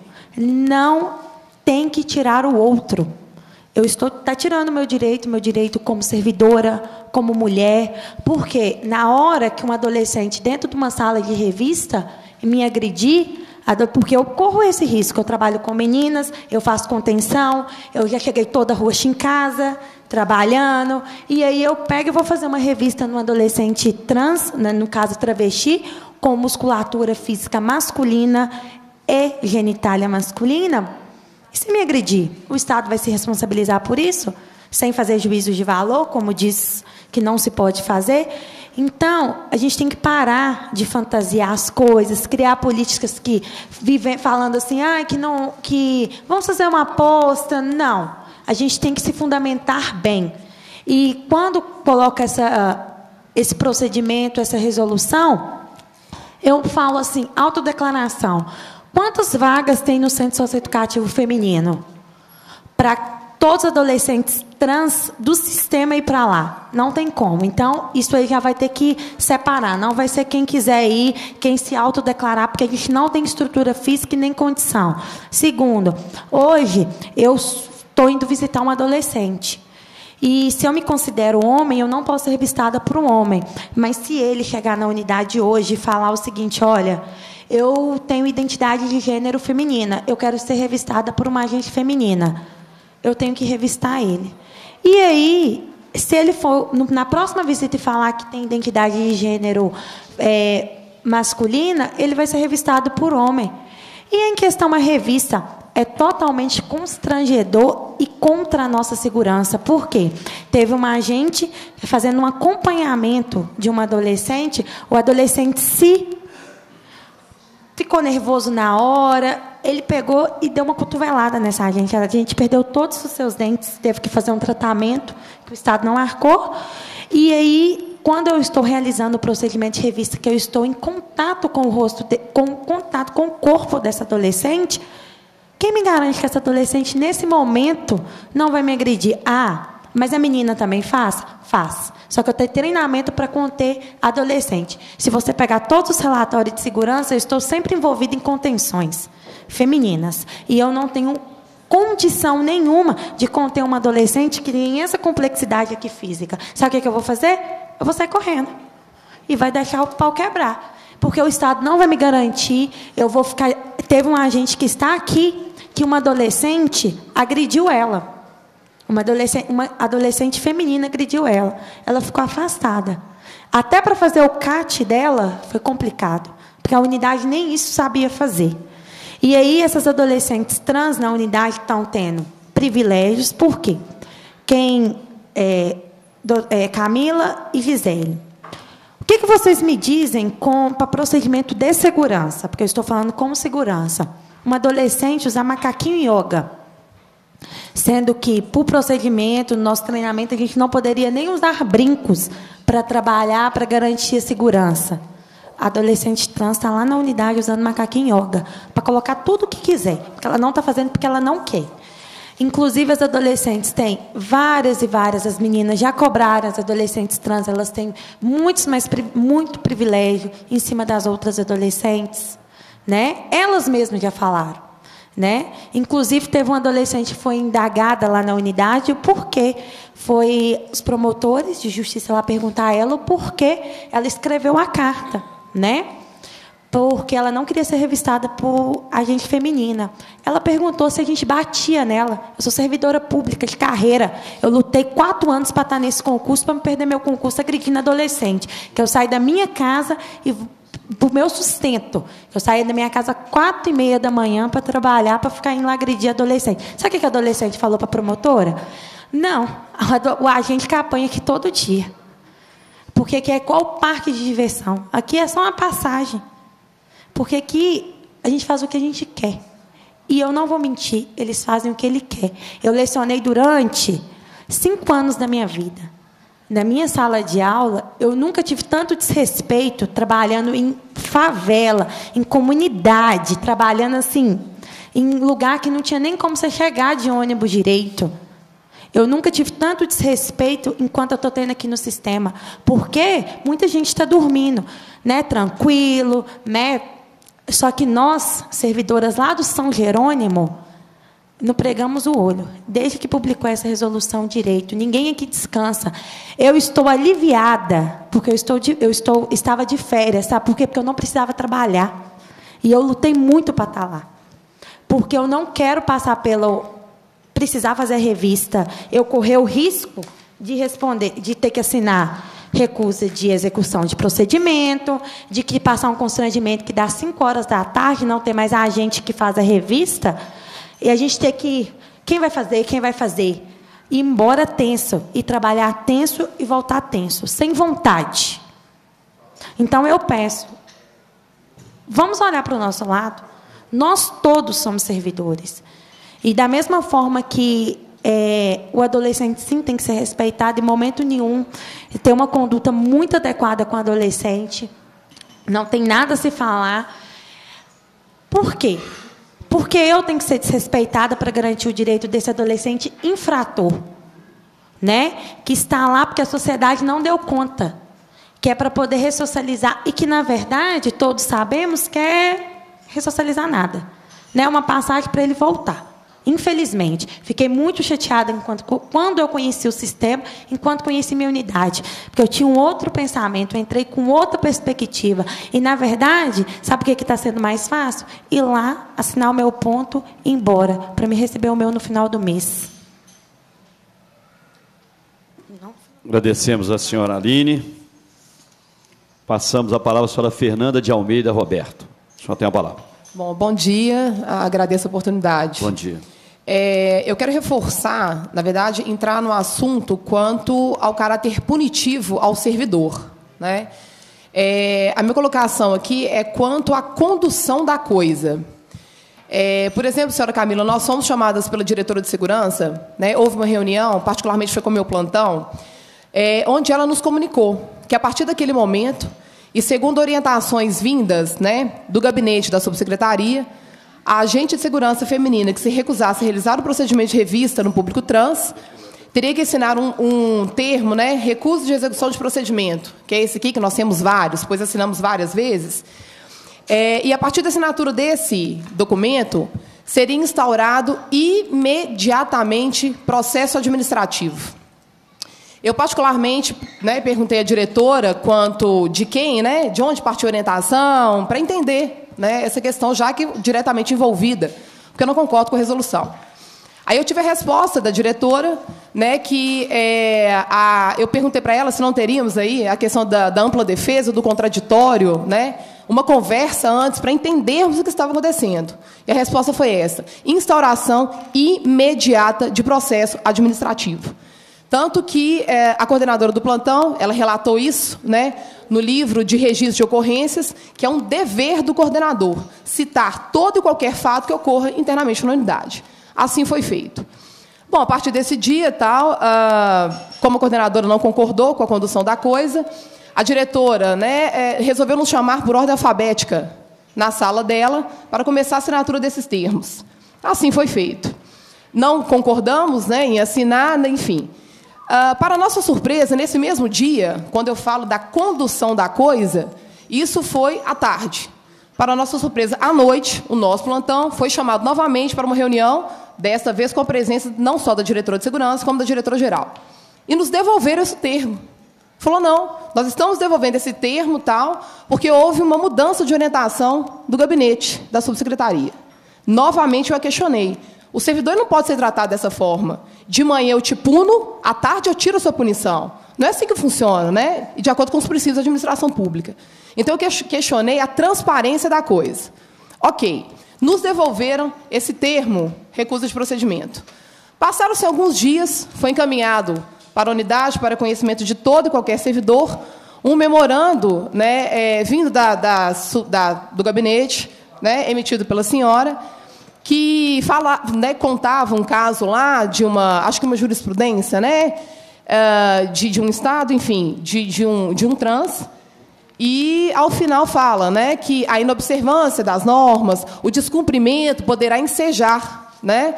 não tem que tirar o outro. Está tirando meu direito como servidora, como mulher, porque na hora que um adolescente dentro de uma sala de revista me agredir, porque eu corro esse risco, eu trabalho com meninas, eu faço contenção, eu já cheguei toda roxa em casa, trabalhando, e aí eu pego e vou fazer uma revista no adolescente trans, no caso travesti, com musculatura física masculina e genitália masculina. E se me agredir, o Estado vai se responsabilizar por isso? Sem fazer juízo de valor, como diz que não se pode fazer? Então, a gente tem que parar de fantasiar as coisas, criar políticas que vivem falando assim, que vamos fazer uma aposta. Não. A gente tem que se fundamentar bem. E quando coloca esse procedimento, essa resolução, eu falo assim, autodeclaração. Quantas vagas tem no Centro Socioeducativo Feminino? Para todos os adolescentes trans do sistema ir para lá. Não tem como. Então, isso aí já vai ter que separar. Não vai ser quem quiser ir, quem se autodeclarar, porque a gente não tem estrutura física e nem condição. Segundo, hoje eu estou indo visitar um adolescente. E se eu me considero homem, eu não posso ser revistada por um homem. Mas se ele chegar na unidade hoje e falar o seguinte, olha, eu tenho identidade de gênero feminina, eu quero ser revistada por uma agente feminina, eu tenho que revistar ele. E aí, se ele for na próxima visita e falar que tem identidade de gênero masculina, ele vai ser revistado por homem. E em questão a revista, é totalmente constrangedor e contra a nossa segurança. Por quê? Teve uma agente fazendo um acompanhamento de uma adolescente, o adolescente ficou nervoso na hora, ele pegou e deu uma cotovelada nessa agente. A gente perdeu todos os seus dentes, teve que fazer um tratamento que o Estado não arcou. E aí, quando eu estou realizando o procedimento de revista, que eu estou em contato com o rosto, contato com o corpo dessa adolescente, quem me garante que essa adolescente, nesse momento, não vai me agredir? Mas a menina também faz? Faz. Só que eu tenho treinamento para conter adolescente. Se você pegar todos os relatórios de segurança, eu estou sempre envolvida em contenções femininas. E eu não tenho condição nenhuma de conter uma adolescente que tem essa complexidade aqui física. Sabe o que eu vou fazer? Eu vou sair correndo. E vai deixar o pau quebrar. Porque o Estado não vai me garantir, eu vou ficar... Teve um agente que está aqui, que uma adolescente agrediu ela. Uma adolescente feminina agrediu ela. Ela ficou afastada. Até para fazer o CAT dela foi complicado, porque a unidade nem isso sabia fazer. E aí essas adolescentes trans na unidade estão tendo privilégios. Por quê? Camila e Gisele. O que vocês me dizem para procedimento de segurança? Porque eu estou falando como segurança. Uma adolescente usar macaquinho yoga. Sendo que, por procedimento, no nosso treinamento, a gente não poderia nem usar brincos para trabalhar, para garantir a segurança. A adolescente trans está lá na unidade usando macaquinho yoga, para colocar tudo o que quiser, porque ela não está fazendo porque ela não quer. Inclusive, as adolescentes têm várias e várias, as meninas já cobraram, as adolescentes trans, elas têm muito privilégio em cima das outras adolescentes. Né? Elas mesmas já falaram. Né? Inclusive, teve uma adolescente que foi indagada lá na unidade, o porquê. Foi os promotores de justiça lá perguntar a ela o porquê ela escreveu a carta. Né? Porque ela não queria ser revistada por agente feminina. Ela perguntou se a gente batia nela. Eu sou servidora pública de carreira. Eu lutei 4 anos para estar nesse concurso, para não perder meu concurso agredindo adolescente. Que eu saí da minha casa e... Por meu sustento. Eu saía da minha casa às 4h30 da manhã para trabalhar, para ficar indo lá agredir adolescente. Sabe o que a adolescente falou para a promotora? Não, o agente que apanha aqui todo dia. Porque aqui é igual parque de diversão. Aqui é só uma passagem. Porque aqui a gente faz o que a gente quer. E eu não vou mentir, eles fazem o que ele quer. Eu lecionei durante 5 anos da minha vida. Na minha sala de aula, eu nunca tive tanto desrespeito trabalhando em favela, em comunidade, trabalhando assim, em lugar que não tinha nem como você chegar de ônibus direito. Eu nunca tive tanto desrespeito enquanto eu estou tendo aqui no sistema. Porque muita gente está dormindo, né, tranquilo, né? Só que nós, servidoras lá do São Jerônimo, não pregamos o olho, desde que publicou essa resolução direito. Ninguém aqui descansa. Eu estou aliviada, porque estava de férias, sabe por quê? Porque eu não precisava trabalhar. E eu lutei muito para estar lá. Porque eu não quero passar precisar fazer revista, eu correr o risco de ter que assinar recusa de execução de procedimento, de que passar um constrangimento que dá 5 horas da tarde, não ter mais a agente que faz a revista. E a gente tem que... Quem vai fazer? Ir embora tenso. E trabalhar tenso e voltar tenso. Sem vontade. Então, eu peço. Vamos olhar para o nosso lado. Nós todos somos servidores. E, da mesma forma que o adolescente, sim, tem que ser respeitado, em momento nenhum, ter uma conduta muito adequada com o adolescente. Não tem nada a se falar. Por quê? Porque eu tenho que ser desrespeitada para garantir o direito desse adolescente infrator, né? Que está lá porque a sociedade não deu conta, que é para poder ressocializar e que, na verdade, todos sabemos que é ressocializar nada, né? Uma passagem para ele voltar. Infelizmente, fiquei muito chateada quando eu conheci o sistema, enquanto conheci minha unidade, porque eu tinha um outro pensamento, eu entrei com outra perspectiva. E, na verdade, sabe o que está sendo mais fácil? Ir lá, assinar o meu ponto e ir embora, para me receber o meu no final do mês. Agradecemos a senhora Aline. Passamos a palavra à senhora Fernanda de Almeida Roberto. A senhora tem a palavra. Bom dia, agradeço a oportunidade. Bom dia. Eu quero reforçar, na verdade, entrar no assunto quanto ao caráter punitivo ao servidor, né? A minha colocação aqui é quanto à condução da coisa. Por exemplo, senhora Camila, nós fomos chamadas pela diretora de segurança, né, houve uma reunião, particularmente foi com o meu plantão, onde ela nos comunicou que, a partir daquele momento, e segundo orientações vindas, né, do gabinete da subsecretaria, a agente de segurança feminina que se recusasse a realizar o procedimento de revista no público trans teria que assinar um termo, né, recuso de execução de procedimento, que é esse aqui, que nós temos vários, pois assinamos várias vezes. E, a partir da assinatura desse documento, seria instaurado imediatamente processo administrativo. Eu, particularmente, né, perguntei à diretora quanto de quem, né, de onde partiu a orientação, para entender, né, essa questão, já que diretamente envolvida, porque eu não concordo com a resolução. Aí eu tive a resposta da diretora, né, que eu perguntei para ela se não teríamos aí a questão da ampla defesa, do contraditório, né, uma conversa antes para entendermos o que estava acontecendo. E a resposta foi essa: instauração imediata de processo administrativo. Tanto que a coordenadora do plantão, ela relatou isso, né, no livro de registro de ocorrências, que é um dever do coordenador citar todo e qualquer fato que ocorra internamente na unidade. Assim foi feito. Bom, a partir desse dia, como a coordenadora não concordou com a condução da coisa, a diretora, né, resolveu nos chamar por ordem alfabética na sala dela para começar a assinatura desses termos. Assim foi feito. Não concordamos, né, em assinar, enfim. Para nossa surpresa, nesse mesmo dia, quando eu falo da condução da coisa, isso foi à tarde. Para nossa surpresa, à noite, o nosso plantão foi chamado novamente para uma reunião, desta vez com a presença não só da diretora de segurança, como da diretora-geral. E nos devolveram esse termo. Falou, não, nós estamos devolvendo esse termo, porque houve uma mudança de orientação do gabinete, da subsecretaria. Novamente, eu a questionei. O servidor não pode ser tratado dessa forma. De manhã eu te puno, à tarde eu tiro a sua punição. Não é assim que funciona, né? E de acordo com os princípios da administração pública. Então, eu questionei a transparência da coisa. Ok, nos devolveram esse termo, recusa de procedimento. Passaram-se alguns dias, foi encaminhado para a unidade, para conhecimento de todo e qualquer servidor, um memorando, né, vindo do gabinete, né, emitido pela senhora, que contava um caso lá de acho que uma jurisprudência, né, de um estado, enfim, de um trans, e ao final fala, né, que a inobservância das normas, o descumprimento poderá ensejar, né,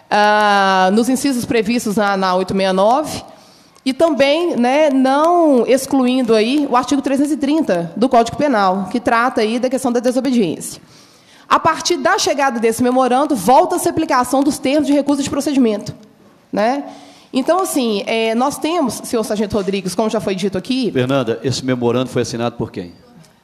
nos incisos previstos na 869, e também, né, não excluindo aí o artigo 330 do Código Penal, que trata aí da questão da desobediência. A partir da chegada desse memorando, volta-se a aplicação dos termos de recusa de procedimento, né? Então, assim, nós temos, senhor Sargento Rodrigues, como já foi dito aqui... Fernanda, esse memorando foi assinado por quem?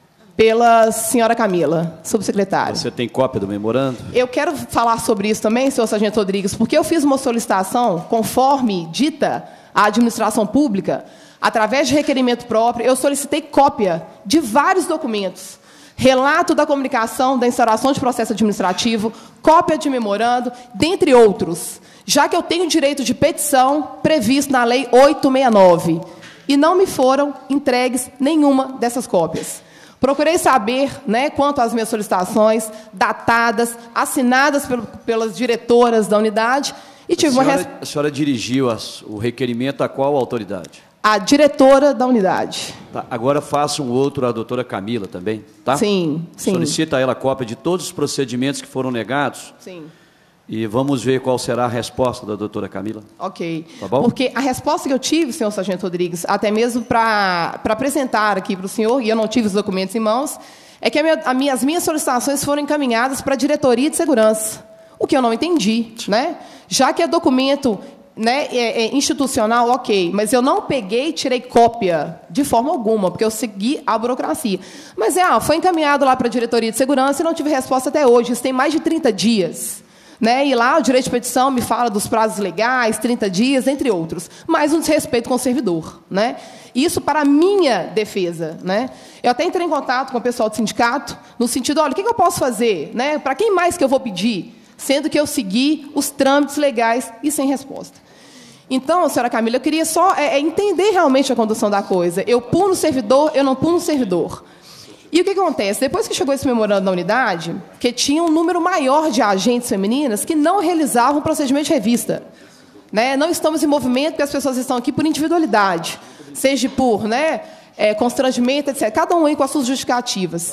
Pela senhora Camila, subsecretária. Você tem cópia do memorando? Eu quero falar sobre isso também, senhor Sargento Rodrigues, porque eu fiz uma solicitação, conforme dita a administração pública, através de requerimento próprio, eu solicitei cópia de vários documentos. Relato da comunicação, da instauração de processo administrativo, cópia de memorando, dentre outros, já que eu tenho direito de petição previsto na Lei 869, e não me foram entregues nenhuma dessas cópias. Procurei saber, né, quanto às minhas solicitações, datadas, assinadas pelas diretoras da unidade, e tive A senhora dirigiu o requerimento a qual autoridade? A diretora da unidade. Tá, agora faça um outro à doutora Camila também, tá? Sim, sim. Solicita a ela cópia de todos os procedimentos que foram negados. Sim. E vamos ver qual será a resposta da doutora Camila. Ok. Tá bom? Porque a resposta que eu tive, senhor Sargento Rodrigues, até mesmo para apresentar aqui para o senhor, e eu não tive os documentos em mãos, é que as minhas solicitações foram encaminhadas para a diretoria de segurança, o que eu não entendi, né? Já que é documento, né, institucional, ok, mas eu não peguei e tirei cópia de forma alguma, porque eu segui a burocracia. Mas foi encaminhado lá para a diretoria de segurança e não tive resposta até hoje. Isso tem mais de 30 dias. Né? E lá o direito de petição me fala dos prazos legais, 30 dias, entre outros. Mais um desrespeito com o servidor. Né? Isso para a minha defesa. Né? Eu até entrei em contato com o pessoal do sindicato, no sentido, olha, o que eu posso fazer? Né? Para quem mais que eu vou pedir? Sendo que eu segui os trâmites legais e sem resposta. Então, senhora Camila, eu queria só entender realmente a condução da coisa. Eu puno o servidor, eu não puno o servidor. E o que acontece? Depois que chegou esse memorando na unidade, que tinha um número maior de agentes femininas que não realizavam o procedimento de revista. Né? Não estamos em movimento porque as pessoas estão aqui por individualidade, seja por constrangimento, etc. Cada um aí com as suas justificativas.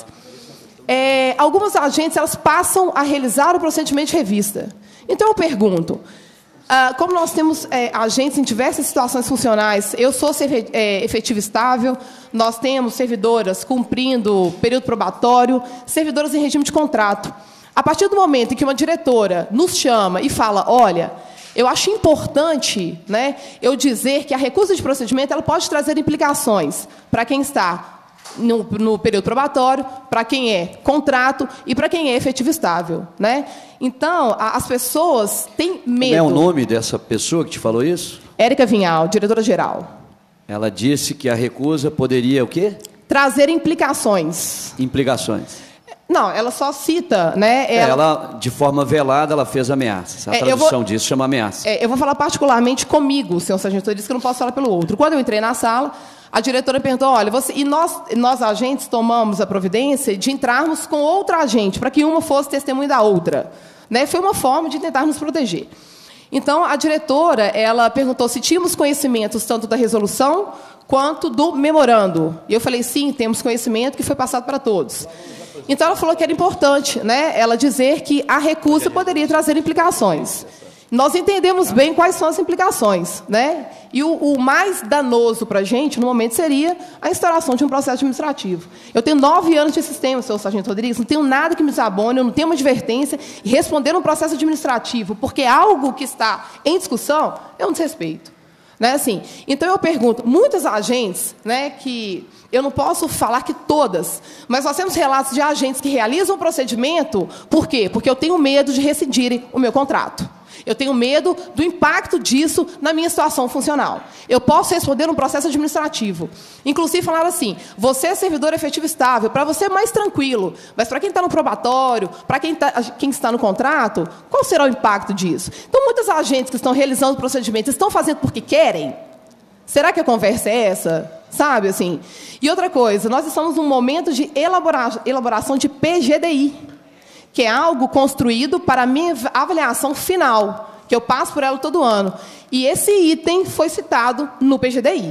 Algumas agentes elas passam a realizar o procedimento de revista. Então, eu pergunto, como nós temos agentes em diversas situações funcionais, eu sou efetiva estável, nós temos servidoras cumprindo período probatório, servidoras em regime de contrato. A partir do momento em que uma diretora nos chama e fala, olha, eu acho importante, né, eu dizer que a recusa de procedimento ela pode trazer implicações para quem está no período probatório, para quem é contrato e para quem é efetivo estável. Né? Então, as pessoas têm medo. Como é o nome dessa pessoa que te falou isso? Érica Vinhal, diretora-geral. Ela disse que a recusa poderia o quê? Trazer implicações. Implicações. Não, ela só cita... Né, ela, de forma velada, ela fez ameaças. A tradução disso chama ameaça. Eu vou falar particularmente comigo, senhor sargento, eu disse que eu não posso falar pelo outro. Quando eu entrei na sala, a diretora perguntou, olha, nós agentes tomamos a providência de entrarmos com outra agente, para que uma fosse testemunha da outra. Né? Foi uma forma de tentar nos proteger. Então, a diretora ela perguntou se tínhamos conhecimentos tanto da resolução quanto do memorando. E eu falei, sim, temos conhecimento que foi passado para todos. Então, ela falou que era importante, né, ela dizer que a recusa poderia trazer implicações. Nós entendemos bem quais são as implicações. Né? E o mais danoso para a gente, no momento, seria a instauração de um processo administrativo. Eu tenho 9 anos de sistema, senhor sargento Rodrigues, não tenho nada que me desabone, eu não tenho uma advertência, e responder um processo administrativo, porque algo que está em discussão é um desrespeito. Né? Assim, então, eu pergunto, muitas agentes, né, que eu não posso falar que todas, mas nós temos relatos de agentes que realizam o procedimento, por quê? Porque eu tenho medo de rescindirem o meu contrato. Eu tenho medo do impacto disso na minha situação funcional. Eu posso responder um processo administrativo. Inclusive, falaram assim, você é servidor efetivo estável, para você é mais tranquilo, mas para quem está no probatório, para quem está no contrato, qual será o impacto disso? Então, muitas agentes que estão realizando o procedimento estão fazendo porque querem? Será que a conversa é essa? Sabe, assim? E outra coisa, nós estamos num momento de elaboração de PGDI, que é algo construído para a minha avaliação final, que eu passo por ela todo ano. E esse item foi citado no PGDI.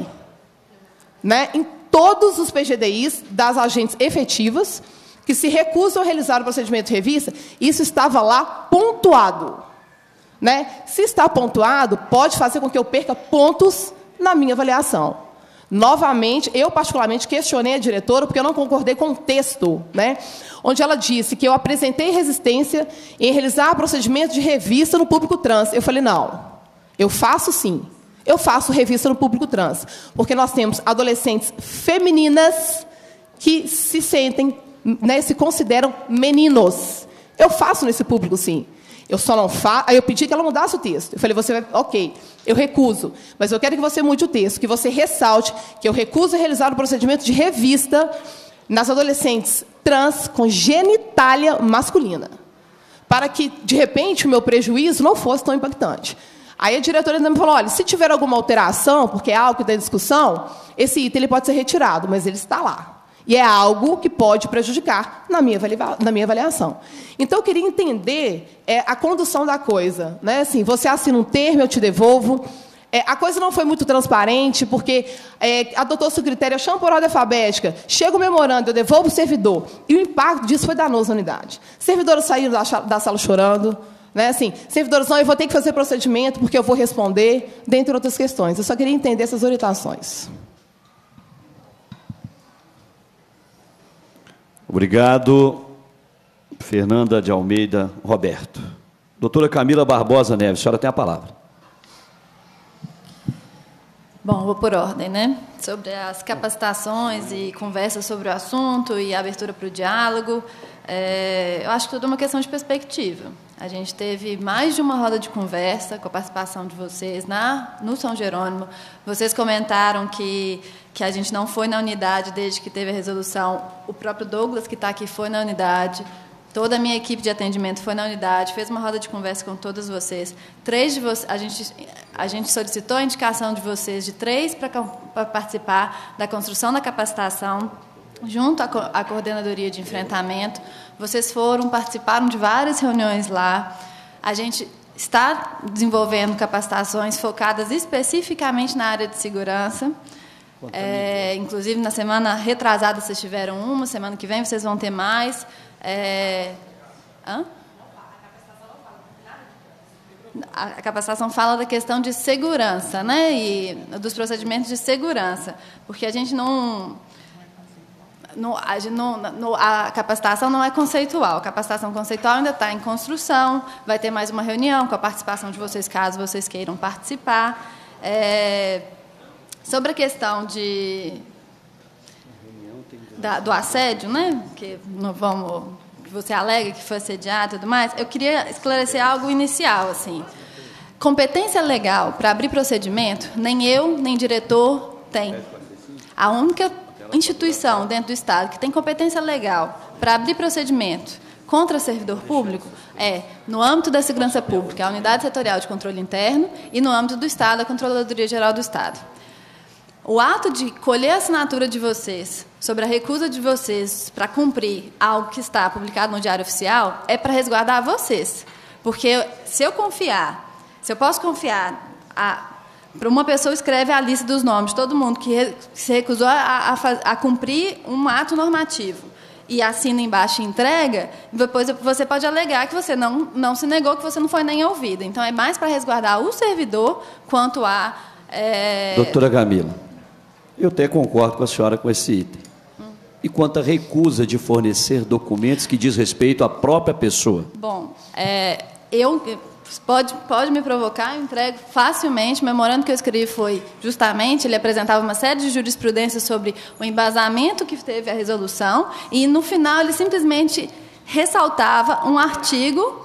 Né? Em todos os PGDIs das agentes efetivas que se recusam a realizar o procedimento de revista, isso estava lá pontuado. Né? Se está pontuado, pode fazer com que eu perca pontos na minha avaliação. Novamente, eu particularmente questionei a diretora porque eu não concordei com o texto, né, onde ela disse que eu apresentei resistência em realizar procedimento de revista no público trans. Eu falei, não, eu faço sim, eu faço revista no público trans, porque nós temos adolescentes femininas que se sentem, né, se consideram meninos. Eu faço nesse público sim. Eu só não faço. Aí eu pedi que ela mudasse o texto. Eu falei, você vai, ok, eu recuso, mas eu quero que você mude o texto, que você ressalte que eu recuso realizar o procedimento de revista nas adolescentes trans com genitália masculina, para que, de repente, o meu prejuízo não fosse tão impactante. Aí a diretora ainda me falou, olha, se tiver alguma alteração, porque é algo que está em discussão, esse item ele pode ser retirado, mas ele está lá. E é algo que pode prejudicar na minha avaliação. Então, eu queria entender a condução da coisa. Né? Assim, você assina um termo, eu te devolvo. A coisa não foi muito transparente, porque adotou-se o critério, eu chamo por ordem alfabética, chega o memorando, eu devolvo o servidor. E o impacto disso foi danoso na unidade. Servidores saíram da sala chorando. Né? Assim, servidores, não, eu vou ter que fazer procedimento, porque eu vou responder, dentre outras questões. Eu só queria entender essas orientações. Obrigado, Fernanda de Almeida Roberto. Doutora Camila Barbosa Neves, a senhora tem a palavra. Bom, vou por ordem, né? Sobre as capacitações e conversas sobre o assunto e a abertura para o diálogo, eu acho que tudo é uma questão de perspectiva. A gente teve mais de uma roda de conversa com a participação de vocês no São Jerônimo. Vocês comentaram que a gente não foi na unidade desde que teve a resolução. O próprio Douglas, que está aqui, foi na unidade. Toda a minha equipe de atendimento foi na unidade, fez uma roda de conversa com todos vocês. 3 de vocês, a gente solicitou a indicação de vocês de 3 para participar da construção da capacitação. junto à Coordenadoria de Enfrentamento. Vocês participaram de várias reuniões lá. A gente está desenvolvendo capacitações focadas especificamente na área de segurança. Inclusive, na semana retrasada, vocês tiveram uma, semana que vem vocês vão ter mais. A capacitação fala da questão de segurança, né? E dos procedimentos de segurança, porque a gente a capacitação não é conceitual. A capacitação conceitual ainda está em construção. Vai ter mais uma reunião com a participação de vocês, caso vocês queiram participar. Sobre a questão do assédio, né? Que você alega que foi assediado e tudo mais. Eu queria esclarecer algo inicial, assim. Competência legal para abrir procedimento, nem eu, nem diretor tem. A única instituição dentro do Estado que tem competência legal para abrir procedimento contra servidor público é, no âmbito da segurança pública, a Unidade Setorial de Controle Interno, e no âmbito do Estado, a Controladoria Geral do Estado. O ato de colher a assinatura de vocês sobre a recusa de vocês para cumprir algo que está publicado no Diário Oficial é para resguardar vocês. Porque se eu posso confiar para uma pessoa escreve a lista dos nomes de todo mundo que se recusou a cumprir um ato normativo e assina embaixo e entrega, depois você pode alegar que você não se negou, que você não foi nem ouvida. Então, é mais para resguardar o servidor quanto a... Doutora Camila, eu até concordo com a senhora com esse item. E quanto à recusa de fornecer documentos que diz respeito à própria pessoa? Bom, Pode me provocar, eu entrego facilmente. O memorando que eu escrevi foi, justamente, ele apresentava uma série de jurisprudências sobre o embasamento que teve a resolução, e, no final, ele simplesmente ressaltava um artigo,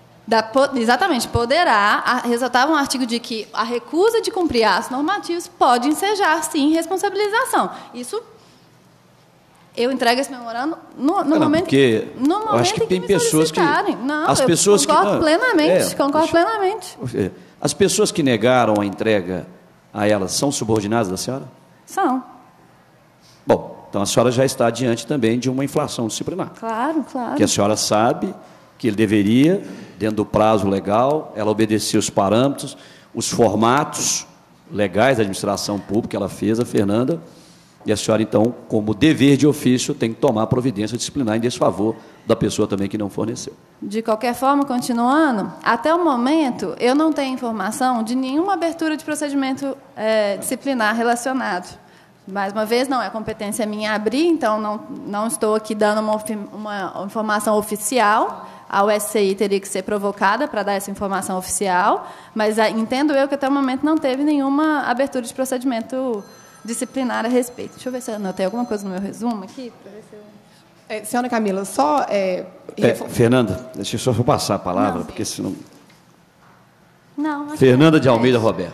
ressaltava um artigo de que a recusa de cumprir atos normativos pode ensejar, sim, responsabilização. Isso... Eu entrego esse memorando no momento porque eu acho que tem pessoas que... Concordo plenamente. As pessoas que negaram a entrega a elas são subordinadas da senhora? São. Bom, então a senhora já está diante também de uma infração disciplinar. Claro. Que a senhora sabe que ele deveria, dentro do prazo legal, ela obedecer os parâmetros, os formatos legais da administração pública, ela fez, a Fernanda... E a senhora, então, como dever de ofício, tem que tomar providência disciplinar em desfavor da pessoa também que não forneceu. De qualquer forma, continuando, até o momento, eu não tenho informação de nenhuma abertura de procedimento disciplinar relacionado. Mais uma vez, não é competência minha abrir, então não estou aqui dando uma informação oficial. A USCI teria que ser provocada para dar essa informação oficial, mas entendo eu que até o momento não teve nenhuma abertura de procedimento disciplinar a respeito. Deixa eu ver se eu anotei alguma coisa no meu resumo aqui. Para ver se eu... Senhora Camila, só... Fernanda, deixa eu só passar a palavra, porque senão... Não, Fernanda de Almeida Roberto.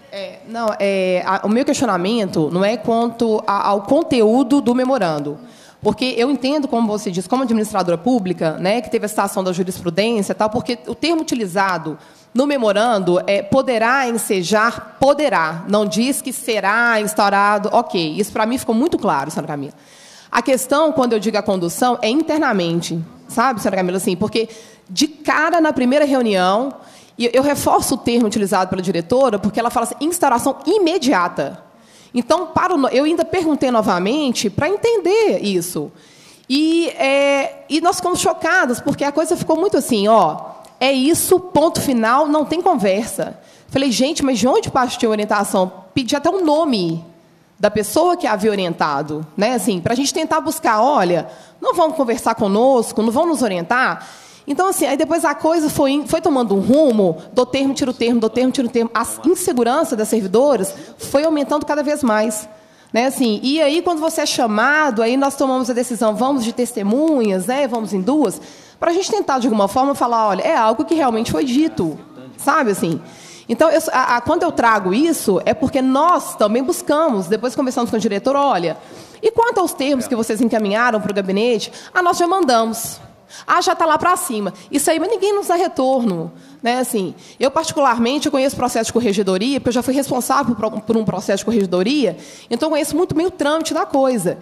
O meu questionamento não é quanto ao conteúdo do memorando. Porque eu entendo, como você disse, como administradora pública, né, que teve a citação da jurisprudência e tal, porque o termo utilizado no memorando poderá ensejar, poderá. Não diz que será instaurado. Ok, isso para mim ficou muito claro, senhora Camila. A questão, quando eu digo a condução, é internamente, sabe, senhora Camila? Assim, porque, de cara, na primeira reunião, e eu reforço o termo utilizado pela diretora, porque ela fala assim, instauração imediata. Então, eu ainda perguntei novamente para entender isso. E nós ficamos chocados, porque a coisa ficou muito assim, é isso, ponto final, não tem conversa. Falei, gente, mas de onde partiu a orientação? Pedi até o nome da pessoa que havia orientado, né? Assim, para a gente tentar buscar, olha, não vão conversar conosco, não vão nos orientar. Então, assim, aí depois a coisa foi tomando um rumo, do termo, tira o termo, do termo, tira o termo. A insegurança das servidoras foi aumentando cada vez mais. Né, assim, e aí, quando você é chamado, aí nós tomamos a decisão, vamos de testemunhas, né, vamos em duas, para a gente tentar, de alguma forma, falar, olha, é algo que realmente foi dito. Sabe, assim? Então, quando eu trago isso, é porque nós também buscamos, depois conversamos com o diretor, olha, e quanto aos termos que vocês encaminharam para o gabinete, nós já mandamos. Já está lá para cima. Isso aí, mas ninguém nos dá retorno. Né? Assim, eu, particularmente, conheço processo de corregedoria, porque eu já fui responsável por um processo de corregedoria, então eu conheço muito bem o trâmite da coisa.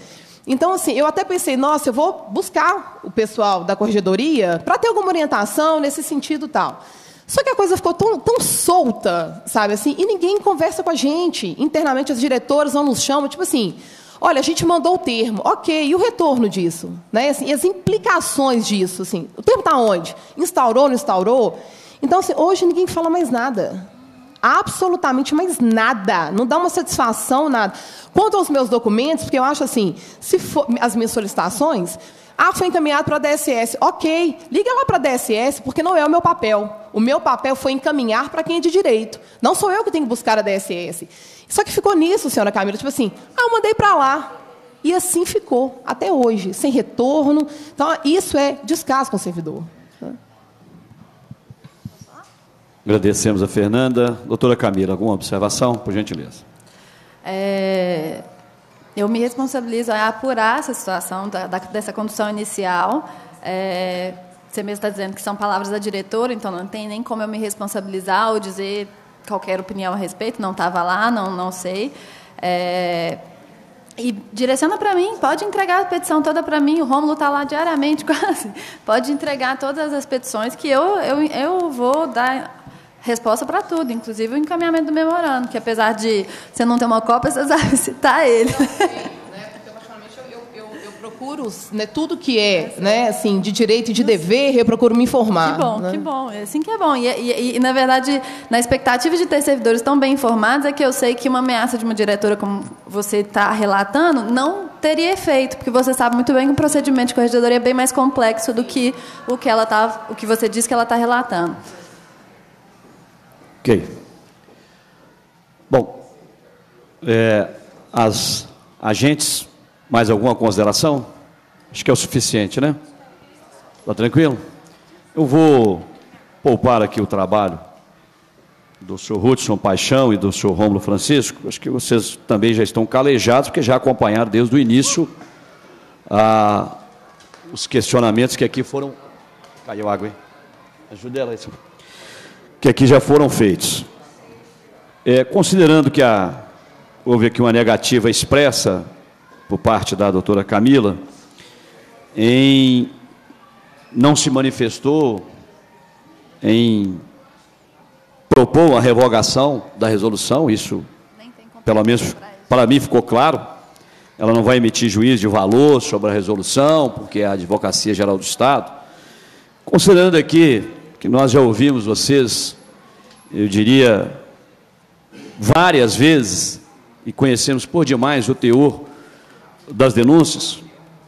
Então, assim, eu até pensei, nossa, eu vou buscar o pessoal da corregedoria para ter alguma orientação nesse sentido e tal. Só que a coisa ficou tão solta, sabe, assim, e ninguém conversa com a gente. Internamente, as diretoras não nos chamam, tipo assim, olha, a gente mandou o termo, ok, e o retorno disso? Né? Assim, e as implicações disso? Assim, o termo está onde? Instaurou, não instaurou? Então, assim, hoje ninguém fala mais nada. Absolutamente mais nada. Não dá uma satisfação, nada. Quanto aos meus documentos, porque eu acho assim, se for as minhas solicitações, foi encaminhado para a DSS. Ok, liga lá para a DSS, porque não é o meu papel. O meu papel foi encaminhar para quem é de direito. Não sou eu que tenho que buscar a DSS. Só que ficou nisso, senhora Camila, tipo assim, eu mandei para lá. E assim ficou, até hoje, sem retorno. Então, isso é descaso com o servidor. Agradecemos a Fernanda. Doutora Camila, alguma observação, por gentileza? Eu me responsabilizo a apurar essa situação dessa condução inicial. Você mesmo está dizendo que são palavras da diretora, então não tem nem como eu me responsabilizar ou dizer qualquer opinião a respeito. Não estava lá, não sei. E direciona para mim, pode entregar a petição toda para mim, o Rômulo está lá diariamente quase. Pode entregar todas as petições que eu vou dar resposta para tudo, inclusive o encaminhamento do memorando, que apesar de você não ter uma cópia, você sabe citar ele. Porque, particularmente, eu procuro, né, tudo que é, né, assim, de direito e de dever, eu procuro me informar. Que bom, né? que bom. É assim que é bom. E, na verdade, na expectativa de ter servidores tão bem informados, é que eu sei que uma ameaça de uma diretora, como você está relatando, não teria efeito, porque você sabe muito bem que o procedimento de corregedoria é bem mais complexo do que o que você diz que ela está relatando. Ok. Bom, as agentes, mais alguma consideração? Acho que é o suficiente, né? Está tranquilo? Eu vou poupar aqui o trabalho do senhor Hudson Paixão e do senhor Rômulo Francisco. Acho que vocês também já estão calejados, porque já acompanharam desde o início os questionamentos que aqui foram... Caiu água, hein? Ajuda ela aí, senhor. Que aqui já foram feitos. Considerando que houve aqui uma negativa expressa por parte da doutora Camila, não se manifestou em propor a revogação da resolução, isso, pelo menos para mim, ficou claro. Ela não vai emitir juízo de valor sobre a resolução, porque é a Advocacia Geral do Estado. Considerando aqui que nós já ouvimos vocês, eu diria, várias vezes, e conhecemos por demais o teor das denúncias,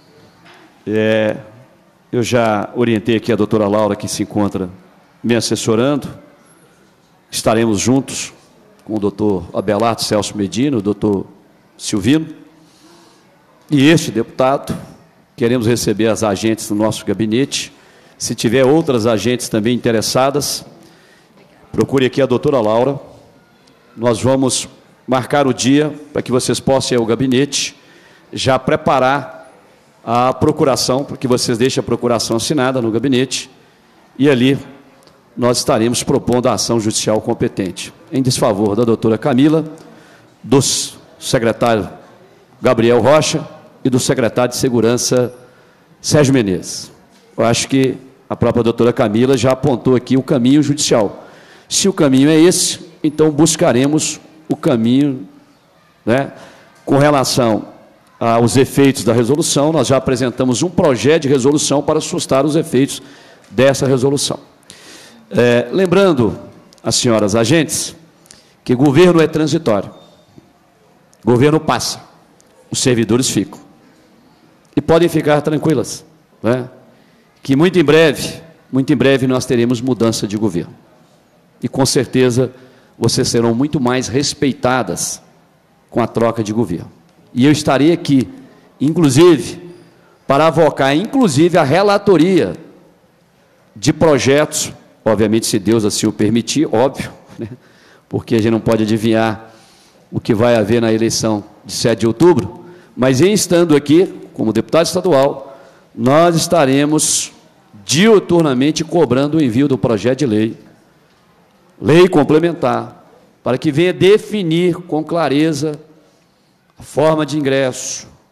eu já orientei aqui a doutora Laura, que se encontra me assessorando, estaremos juntos com o doutor Abelardo Celso Medina, o doutor Silvino, e este deputado, queremos receber as agentes do nosso gabinete. Se tiver outras agentes também interessadas, procure aqui a doutora Laura. Nós vamos marcar o dia para que vocês possam ir ao gabinete, já preparar a procuração, para que vocês deixem a procuração assinada no gabinete, e ali nós estaremos propondo a ação judicial competente, em desfavor da doutora Camila, do secretário Gabriel Rocha e do secretário de Segurança Sérgio Menezes. Eu acho que a própria doutora Camila já apontou aqui o caminho judicial. Se o caminho é esse, então buscaremos o caminho, né, com relação aos efeitos da resolução. Nós já apresentamos um projeto de resolução para sustar os efeitos dessa resolução. Lembrando às senhoras agentes que governo é transitório. Governo passa, os servidores ficam. E podem ficar tranquilas, né, que muito em breve nós teremos mudança de governo. E com certeza vocês serão muito mais respeitadas com a troca de governo. E eu estarei aqui, inclusive, para avocar, inclusive, a relatoria de projetos, obviamente, se Deus assim o permitir, óbvio, né? Porque a gente não pode adivinhar o que vai haver na eleição de 7 de outubro, mas em estando aqui, como deputado estadual, nós estaremos diuturnamente cobrando o envio do projeto de lei complementar, para que venha definir com clareza a forma de ingresso,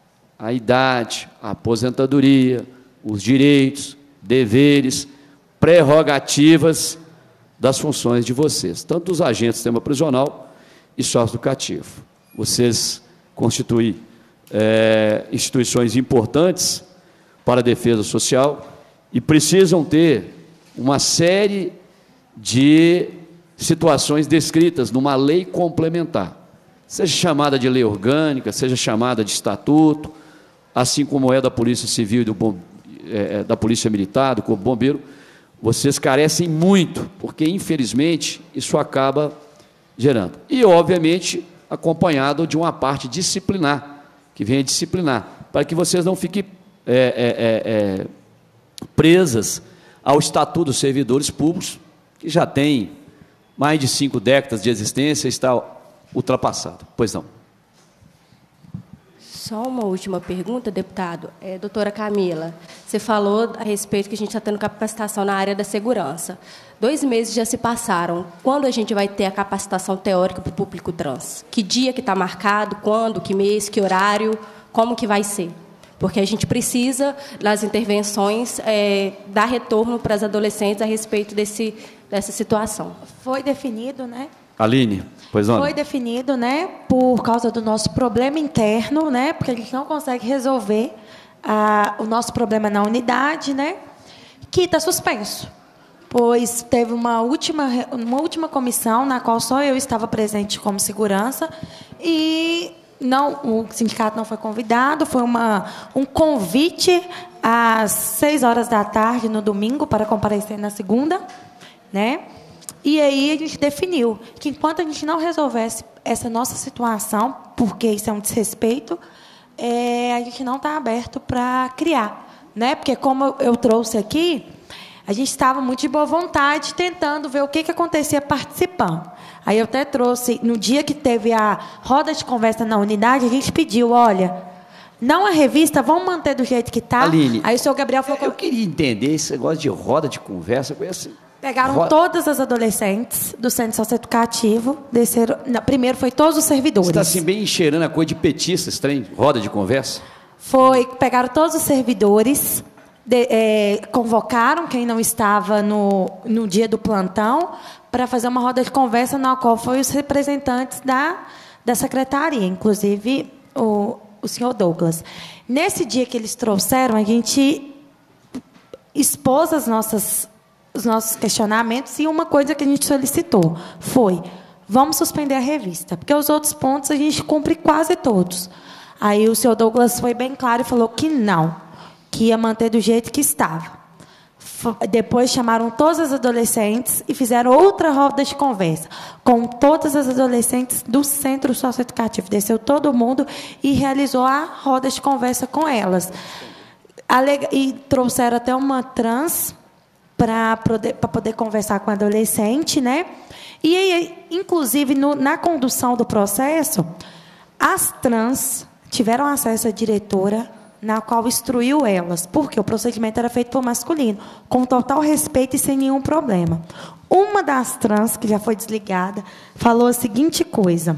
a idade, a aposentadoria, os direitos, deveres, prerrogativas das funções de vocês, tanto dos agentes do sistema prisional e socioeducativo. Vocês constituem instituições importantes para a defesa social e precisam ter uma série de situações descritas numa lei complementar, seja chamada de lei orgânica, seja chamada de estatuto, assim como é da Polícia Civil e da Polícia Militar, do Corpo Bombeiro. Vocês carecem muito, porque, infelizmente, isso acaba gerando. E, obviamente, acompanhado de uma parte disciplinar, que venha disciplinar, para que vocês não fiquem presas ao Estatuto dos Servidores Públicos, que já tem mais de 5 décadas de existência, está ultrapassado. Pois não. Só uma última pergunta, deputado. Doutora Camila, você falou a respeito que a gente está tendo capacitação na área da segurança. 2 meses já se passaram. Quando a gente vai ter a capacitação teórica para o público trans? Que dia que está marcado? Quando? Que mês? Que horário? Como que vai ser? Porque a gente precisa, nas intervenções, dar retorno para as adolescentes a respeito dessa situação. Foi definido, né? Aline, pois não? Foi definido, né, por causa do nosso problema interno, né, porque a gente não consegue resolver o nosso problema na unidade, né, que está suspenso. Pois teve uma última comissão na qual só eu estava presente como segurança e o sindicato não foi convidado, foi um convite às 6h no domingo para comparecer na segunda, né? E aí a gente definiu que enquanto a gente não resolvesse essa nossa situação, porque isso é um desrespeito, a gente não está aberto para criar, né? Porque como eu trouxe aqui, a gente estava muito de boa vontade tentando ver o que acontecia participando. Aí eu até trouxe, no dia que teve a roda de conversa na unidade, a gente pediu, olha, não a revista, vamos manter do jeito que está. Aline, aí o senhor Gabriel falou... Eu queria entender esse negócio de roda de conversa, assim... Pegaram todas as adolescentes do centro socioeducativo, desceram... Não, primeiro foi todos os servidores. Você está assim bem cheirando a coisa de petista, esse trem, roda de conversa? Pegaram todos os servidores, convocaram quem não estava no dia do plantão para fazer uma roda de conversa na qual foi os representantes da secretaria, inclusive o senhor Douglas. Nesse dia que eles trouxeram, a gente expôs os nossos questionamentos e uma coisa que a gente solicitou foi: vamos suspender a revista, porque os outros pontos a gente cumpre quase todos. Aí o senhor Douglas foi bem claro e falou que não, que ia manter do jeito que estava. Depois chamaram todas as adolescentes e fizeram outra roda de conversa com todas as adolescentes do centro socioeducativo. Desceu todo mundo e realizou a roda de conversa com elas. E trouxeram até uma trans para poder conversar com a adolescente, né? E aí, inclusive, na condução do processo, as trans tiveram acesso à diretora, na qual instruiu elas, porque o procedimento era feito por masculino, com total respeito e sem nenhum problema. Uma das trans, que já foi desligada, falou a seguinte coisa: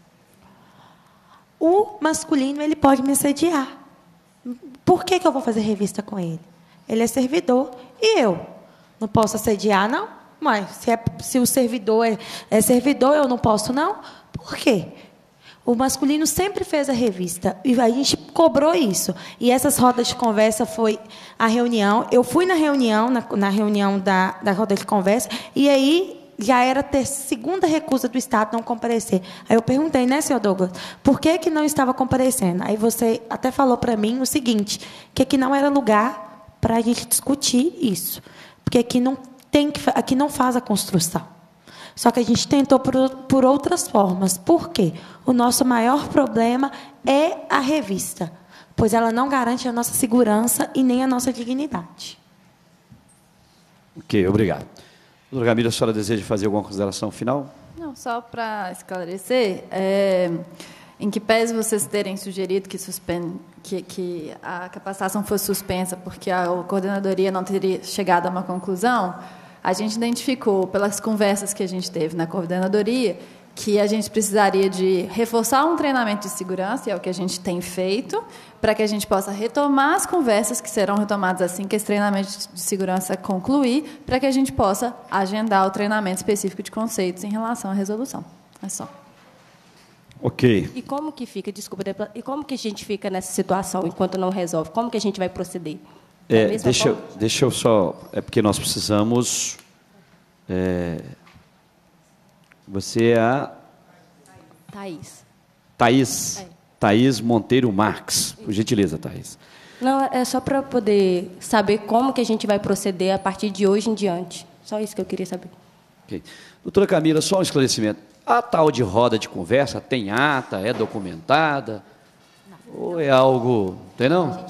o masculino ele pode me assediar. Por que eu vou fazer revista com ele? Ele é servidor e eu não posso assediar, não? Mas se o servidor é servidor, eu não posso, não? Por quê? O masculino sempre fez a revista e a gente cobrou isso. E essas rodas de conversa foi a reunião. Eu fui na reunião, na reunião da roda de conversa, e aí já era a segunda recusa do Estado não comparecer. Aí eu perguntei, né, senhor Douglas, por que não estava comparecendo? Aí você até falou para mim o seguinte, que aqui não era lugar para a gente discutir isso, porque aqui não faz a construção. Só que a gente tentou por outras formas. Por quê? O nosso maior problema é a revista, pois ela não garante a nossa segurança e nem a nossa dignidade. Ok, obrigado. Doutora Camila, a senhora deseja fazer alguma consideração final? Não, só para esclarecer, em que pese vocês terem sugerido que a capacitação fosse suspensa porque a coordenadoria não teria chegado a uma conclusão, a gente identificou, pelas conversas que a gente teve na coordenadoria, que a gente precisaria de reforçar um treinamento de segurança, e é o que a gente tem feito, para que a gente possa retomar as conversas, que serão retomadas assim que esse treinamento de segurança concluir, para que a gente possa agendar o treinamento específico de conceitos em relação à resolução. É só. Ok. E como que fica, desculpa, deputada, e como que a gente fica nessa situação enquanto não resolve? Como que a gente vai proceder? Deixa eu só... É porque nós precisamos... Você é a... Thaís. É. Thaís Monteiro Marques. Por gentileza, Thaís. Não, é só para poder saber como que a gente vai proceder a partir de hoje em diante. Só isso que eu queria saber. Ok. Doutora Camila, só um esclarecimento. A tal de roda de conversa tem ata, é documentada? Não. Ou é algo... Tem não?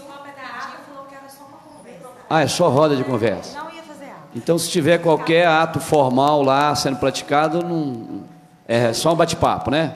Ah, é só roda de conversa? Não ia fazer ato. Então, se tiver qualquer ato formal lá sendo praticado, não, é só um bate-papo, né?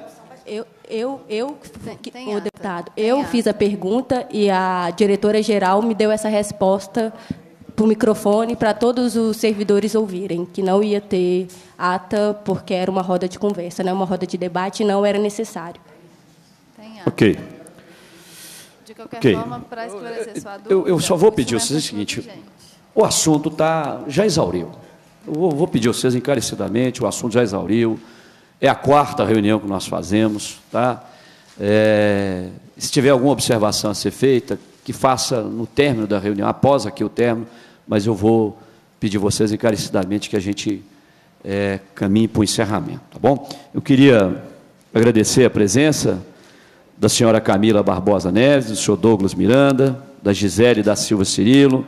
O deputado, eu fiz a pergunta e a diretora-geral me deu essa resposta por microfone para todos os servidores ouvirem, que não ia ter ata porque era uma roda de conversa, não uma roda de debate, e não era necessário. Tem ata. Ok. De qualquer forma, para esclarecer sua dúvida... Eu só vou pedir a vocês o seguinte, o assunto já exauriu. Eu vou pedir a vocês encarecidamente, o assunto já exauriu, é a 4ª reunião que nós fazemos, tá? Se tiver alguma observação a ser feita, que faça no término da reunião, após aqui o término, mas eu vou pedir a vocês encarecidamente que a gente caminhe para o encerramento, tá bom? Eu queria agradecer a presença da senhora Camila Barbosa Neves, do senhor Douglas Miranda, da Gisele da Silva Cirilo,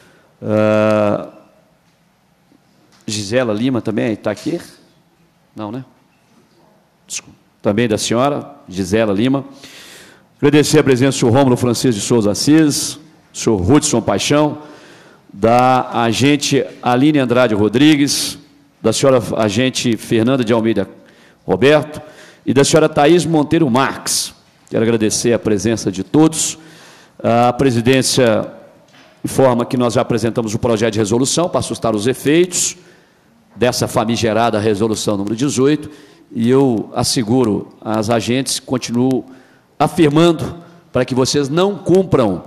Gisela Lima também está aqui? Não, né? Desculpa. Também da senhora Gisela Lima. Agradecer a presença do senhor Rômulo Francisco de Souza Assis, do senhor Hudson Paixão, da agente Aline Andrade Rodrigues, da senhora agente Fernanda de Almeida Roberto e da senhora Thaís Monteiro Marques. Quero agradecer a presença de todos. A presidência informa que nós já apresentamos o projeto de resolução para assustar os efeitos dessa famigerada resolução número 18, e eu asseguro às agentes, continuo afirmando para que vocês não cumpram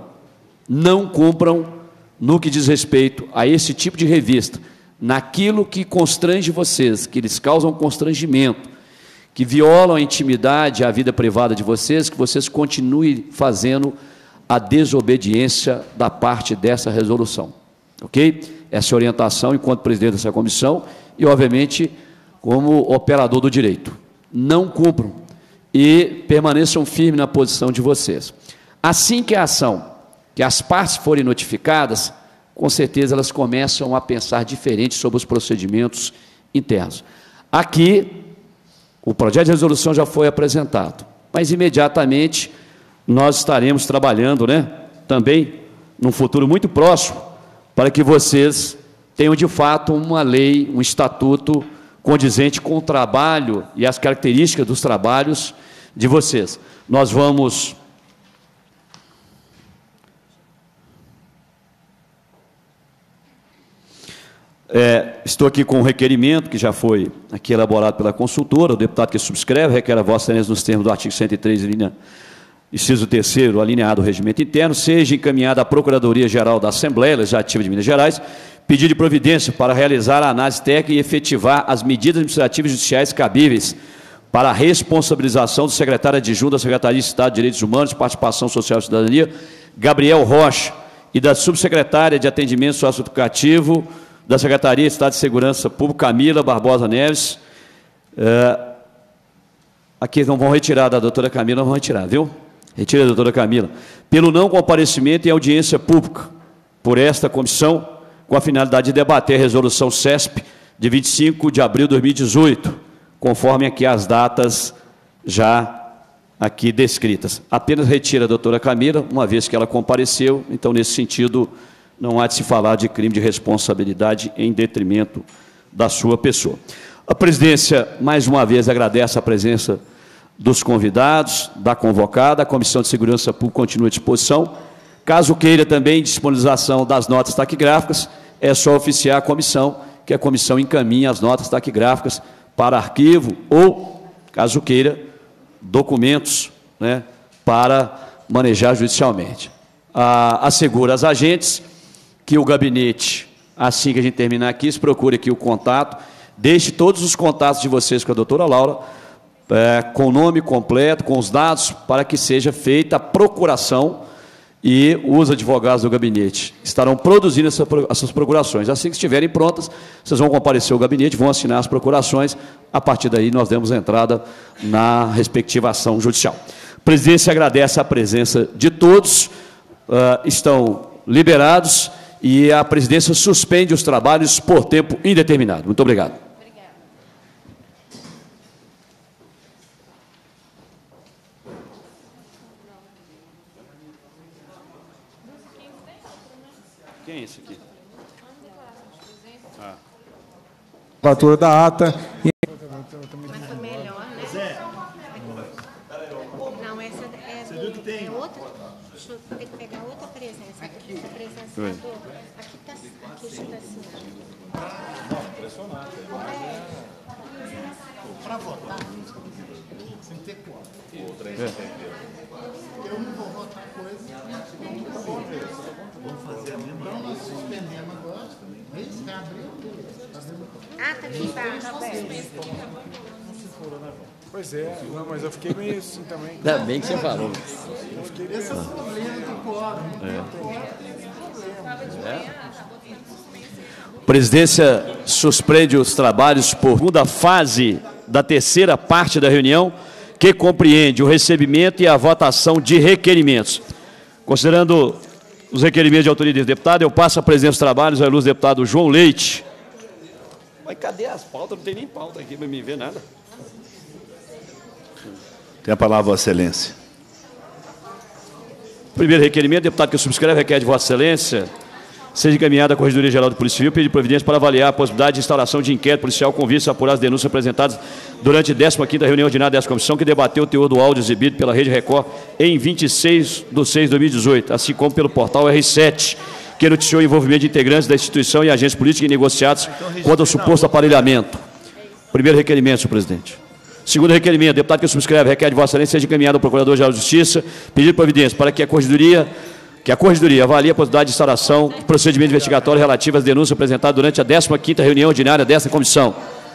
no que diz respeito a esse tipo de revista, naquilo que constrange vocês, que lhes causam constrangimento, que violam a intimidade, a vida privada de vocês, que vocês continuem fazendo a desobediência da parte dessa resolução. Ok? Essa orientação enquanto presidente dessa comissão e, obviamente, como operador do direito. Não cumpram e permaneçam firmes na posição de vocês. Assim que a ação, que as partes forem notificadas, com certeza elas começam a pensar diferente sobre os procedimentos internos. Aqui, o projeto de resolução já foi apresentado, mas imediatamente nós estaremos trabalhando, né, também, num futuro muito próximo, para que vocês tenham, de fato, uma lei, um estatuto condizente com o trabalho e as características dos trabalhos de vocês. Nós vamos... estou aqui com um requerimento que já foi aqui elaborado pela consultora, o deputado que subscreve requer a Vossa Excelência nos termos do artigo 103, inciso 3º, alineado ao regimento interno, seja encaminhada à Procuradoria-Geral da Assembleia Legislativa de Minas Gerais, pedido de providência para realizar a análise técnica e efetivar as medidas administrativas e judiciais cabíveis para a responsabilização do secretário adjunto da Secretaria de Estado de Direitos Humanos, Participação Social e Cidadania, Gabriel Rocha, e da subsecretária de Atendimento Socioeducativo da Secretaria de Estado de Segurança Pública, Camila Barbosa Neves. Aqui não vão retirar da doutora Camila, não vão retirar, viu? Retira a doutora Camila. Pelo não comparecimento em audiência pública por esta comissão, com a finalidade de debater a resolução CESP de 25 de abril de 2018, conforme aqui as datas já aqui descritas. Apenas retira a doutora Camila, uma vez que ela compareceu, então, nesse sentido, não há de se falar de crime de responsabilidade em detrimento da sua pessoa. A presidência, mais uma vez, agradece a presença dos convidados, da convocada, a Comissão de Segurança Pública continua à disposição. Caso queira também disponibilização das notas taquigráficas, é só oficiar a comissão, que a comissão encaminha as notas taquigráficas para arquivo ou, caso queira, documentos, né, para manejar judicialmente. Assegura aos agentes que o gabinete, assim que a gente terminar aqui, se procure aqui o contato, deixe todos os contatos de vocês com a doutora Laura, com o nome completo, com os dados, para que seja feita a procuração e os advogados do gabinete estarão produzindo essas procurações. Assim que estiverem prontas, vocês vão comparecer ao gabinete, vão assinar as procurações, a partir daí nós demos entrada na respectiva ação judicial. A presidência agradece a presença de todos, estão liberados e a presidência suspende os trabalhos por tempo indeterminado. Muito obrigado. Quem é esse aqui? Relator da ata. Mas foi melhor, né? Zé. Não, essa é. Você viu que tem? Outra? Deixa eu ter que pegar outra presença. Aqui. Essa presença do. Aqui está assim. Não, impressionante. Para votar, sem ter quórum. Eu não vou votar coisa. Vamos fazer a mesma coisa. Então nós suspendemos agora. Esse que abriu. Ah, tá aqui embaixo. Pois é, não, mas eu fiquei meio assim também. Ainda bem que você falou. Esse é o problema do quórum. A presidência suspende os trabalhos por segunda fase da terceira parte da reunião, que compreende o recebimento e a votação de requerimentos. Considerando os requerimentos de autoria do deputado, eu passo a presidência dos trabalhos à luz do deputado João Leite. Mas cadê as pautas? Não tem nem pauta aqui para me ver nada. Tem a palavra, Vossa Excelência. Primeiro requerimento, deputado que subscreve, requer de Vossa Excelência, seja encaminhada à Corregedoria Geral de Polícia Civil, pedir providência para avaliar a possibilidade de instauração de inquérito policial com vista a apurar as denúncias apresentadas durante a 15ª reunião ordinária dessa comissão, que debateu o teor do áudio exibido pela Rede Record em 26/6/2018, assim como pelo portal R7, que noticiou o envolvimento de integrantes da instituição e agentes políticos em negociados quanto ao suposto aparelhamento. Primeiro requerimento, senhor presidente. Segundo requerimento, deputado que subscreve, requer de Vossa Excelência, seja encaminhado ao Procurador-Geral de Justiça, pedir providência para que a Corregedoria avalie a possibilidade de instauração de procedimento investigatório relativo às denúncias apresentadas durante a 15ª reunião ordinária desta comissão.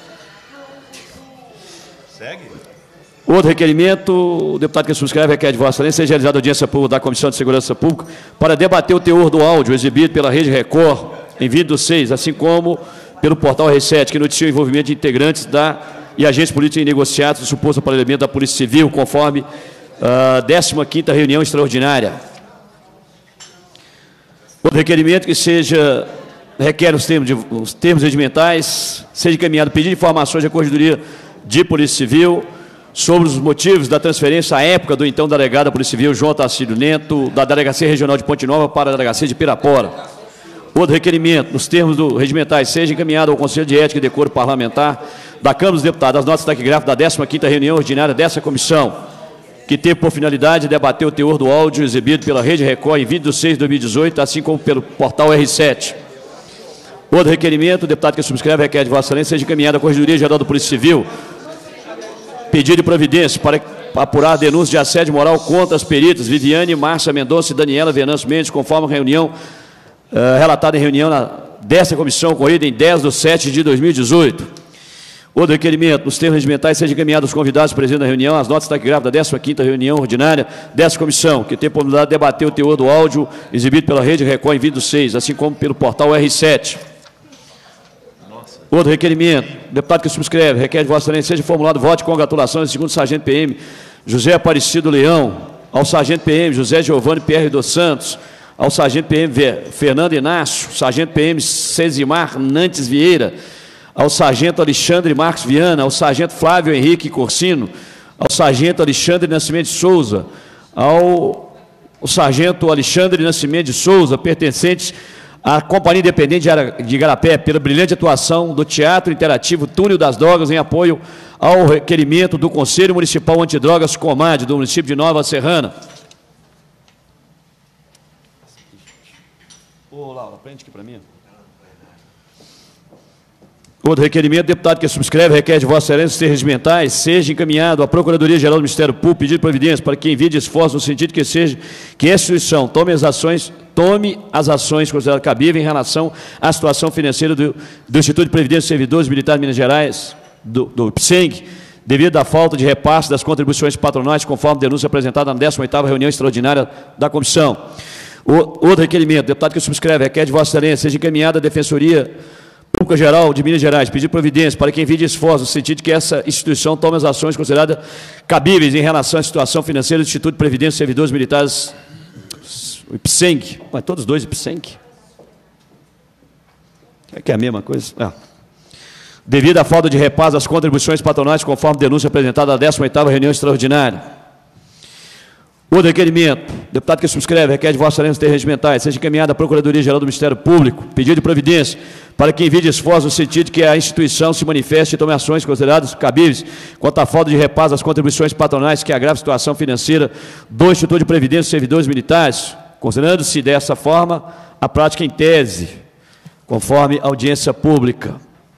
Segue. Outro requerimento, o deputado que subscreve requer de Vossa Excelência, seja realizada audiência pública da Comissão de Segurança Pública para debater o teor do áudio exibido pela Rede Record em 20/6, assim como pelo portal R7, que noticiou o envolvimento de integrantes e agentes políticos em negociados do suposto aparelhamento da Polícia Civil, conforme a 15ª reunião extraordinária. Outro requerimento que requer os termos regimentais, seja encaminhado pedido de informações à Corregedoria de Polícia Civil sobre os motivos da transferência à época do então delegado da Polícia Civil, João Tarcísio Neto, da Delegacia Regional de Ponte Nova para a Delegacia de Pirapora. Outro requerimento, nos termos regimentais, seja encaminhado ao Conselho de Ética e Decoro Parlamentar da Câmara dos Deputados as notas taquigráficas da 15ª reunião ordinária dessa comissão, que teve por finalidade debater o teor do áudio exibido pela Rede Record em 20/6/2018, assim como pelo portal R7. Outro requerimento, o deputado que subscreve requer de Vossa Excelência, seja encaminhado à Corregedoria Geral da Polícia Civil, pedido de providência para apurar denúncia de assédio moral contra as peritas Viviane, Márcia Mendonça e Daniela Venâncio Mendes, conforme a reunião relatada em reunião dessa comissão, ocorrida em 10/7/2018. Outro requerimento, nos termos regimentais, seja encaminhado aos convidados presentes na reunião as notas taquigráficas da 15ª reunião ordinária dessa comissão, que tem por oportunidade de debater o teor do áudio exibido pela Rede Record em 20/6, assim como pelo portal R7. Outro requerimento, o deputado que subscreve, requer de Vossa Excelência, seja formulado voto de congratulações ao segundo sargento PM José Aparecido Leão, ao sargento PM José Giovanni Pierre dos Santos, ao sargento PM Fernando Inácio, sargento PM Cesimar Nantes Vieira, ao sargento Alexandre Marques Viana, ao sargento Flávio Henrique Corsino, ao sargento Alexandre Nascimento de Souza, ao sargento Alexandre Nascimento de Souza, pertencentes à Companhia Independente de Igarapé, pela brilhante atuação do Teatro Interativo Túnel das Drogas, em apoio ao requerimento do Conselho Municipal Antidrogas Comad, do município de Nova Serrana. Ô, Laura, prende aqui para mim. Outro requerimento, deputado que subscreve, requer de Vossa Excelência os termos regimentais, seja encaminhado à Procuradoria-Geral do Ministério Público pedido de providência para que envie de esforço no sentido que a instituição tome as ações consideradas cabíveis em relação à situação financeira do Instituto de Previdência dos Servidores Militares de Minas Gerais, do IPSENG, devido à falta de repasse das contribuições patronais, conforme denúncia apresentada na 18ª reunião extraordinária da comissão. Outro requerimento, deputado que subscreve, requer de Vossa Excelência, seja encaminhada à Defensoria Pública Geral de Minas Gerais, pedir providência para que envie de esforço no sentido de que essa instituição tome as ações consideradas cabíveis em relação à situação financeira do Instituto de Previdência dos Servidores Militares, o IPSENG, mas todos dois IPSENG. É que é a mesma coisa? Devido à falta de repasse das contribuições patronais, conforme denúncia apresentada na 18ª reunião extraordinária. Outro requerimento, deputado que subscreve, requer de Vossa Excelência os termos regimentais, seja encaminhada à Procuradoria-Geral do Ministério Público, pedido de providência, para que envie de esforço no sentido de que a instituição se manifeste e tome ações consideradas cabíveis quanto à falta de repasse das contribuições patronais que agrava a situação financeira do Instituto de Previdência dos Servidores Militares, considerando-se dessa forma a prática em tese, conforme audiência pública.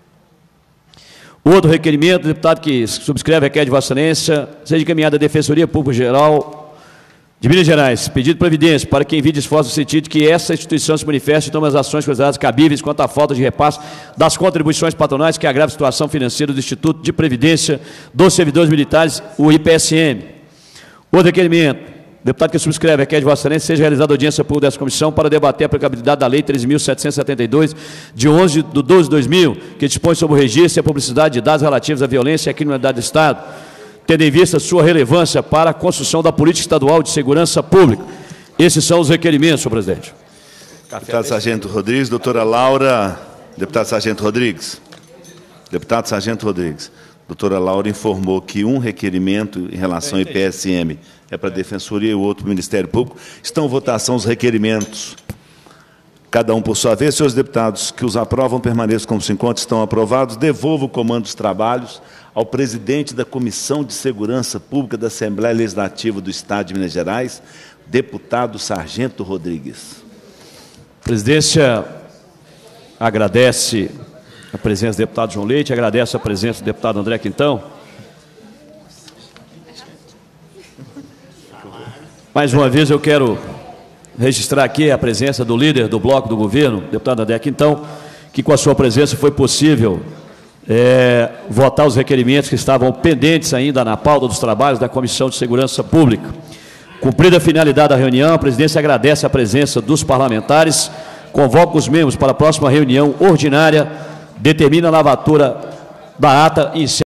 Outro requerimento, deputado que subscreve, requer de Vossa Excelência, seja encaminhada à Defensoria Pública Geral de Minas Gerais, pedido de providência para que envie de esforço no sentido de que essa instituição se manifeste e tome as ações consideradas cabíveis quanto à falta de repasse das contribuições patronais que agrava a situação financeira do Instituto de Previdência dos Servidores Militares, o IPSM. Outro requerimento, deputado que subscreve, requer de Vossa Excelência, seja realizada audiência pública dessa comissão para debater a aplicabilidade da Lei 13.772, de 11 de 12 de 2000, que dispõe sobre o registro e a publicidade de dados relativos à violência e à criminalidade do Estado, tendo em vista sua relevância para a construção da política estadual de segurança pública. Esses são os requerimentos, senhor presidente. Deputado Sargento Rodrigues, doutora Laura. Deputado Sargento Rodrigues. Deputado Sargento Rodrigues. Doutora Laura informou que um requerimento em relação ao IPSM é para a Defensoria e o outro para o Ministério Público. Estão em votação os requerimentos. Cada um por sua vez. Senhores deputados que os aprovam, permaneçam como se encontram, estão aprovados. Devolvo o comando dos trabalhos ao presidente da Comissão de Segurança Pública da Assembleia Legislativa do Estado de Minas Gerais, deputado Sargento Rodrigues. A presidência agradece a presença do deputado João Leite, agradece a presença do deputado André Quintão. Mais uma vez eu quero registrar aqui a presença do líder do bloco do governo, deputado André Quintão, que com a sua presença foi possível votar os requerimentos que estavam pendentes ainda na pauta dos trabalhos da Comissão de Segurança Pública. Cumprida a finalidade da reunião, a presidência agradece a presença dos parlamentares, convoca os membros para a próxima reunião ordinária, determina a lavatura da ata e encerra.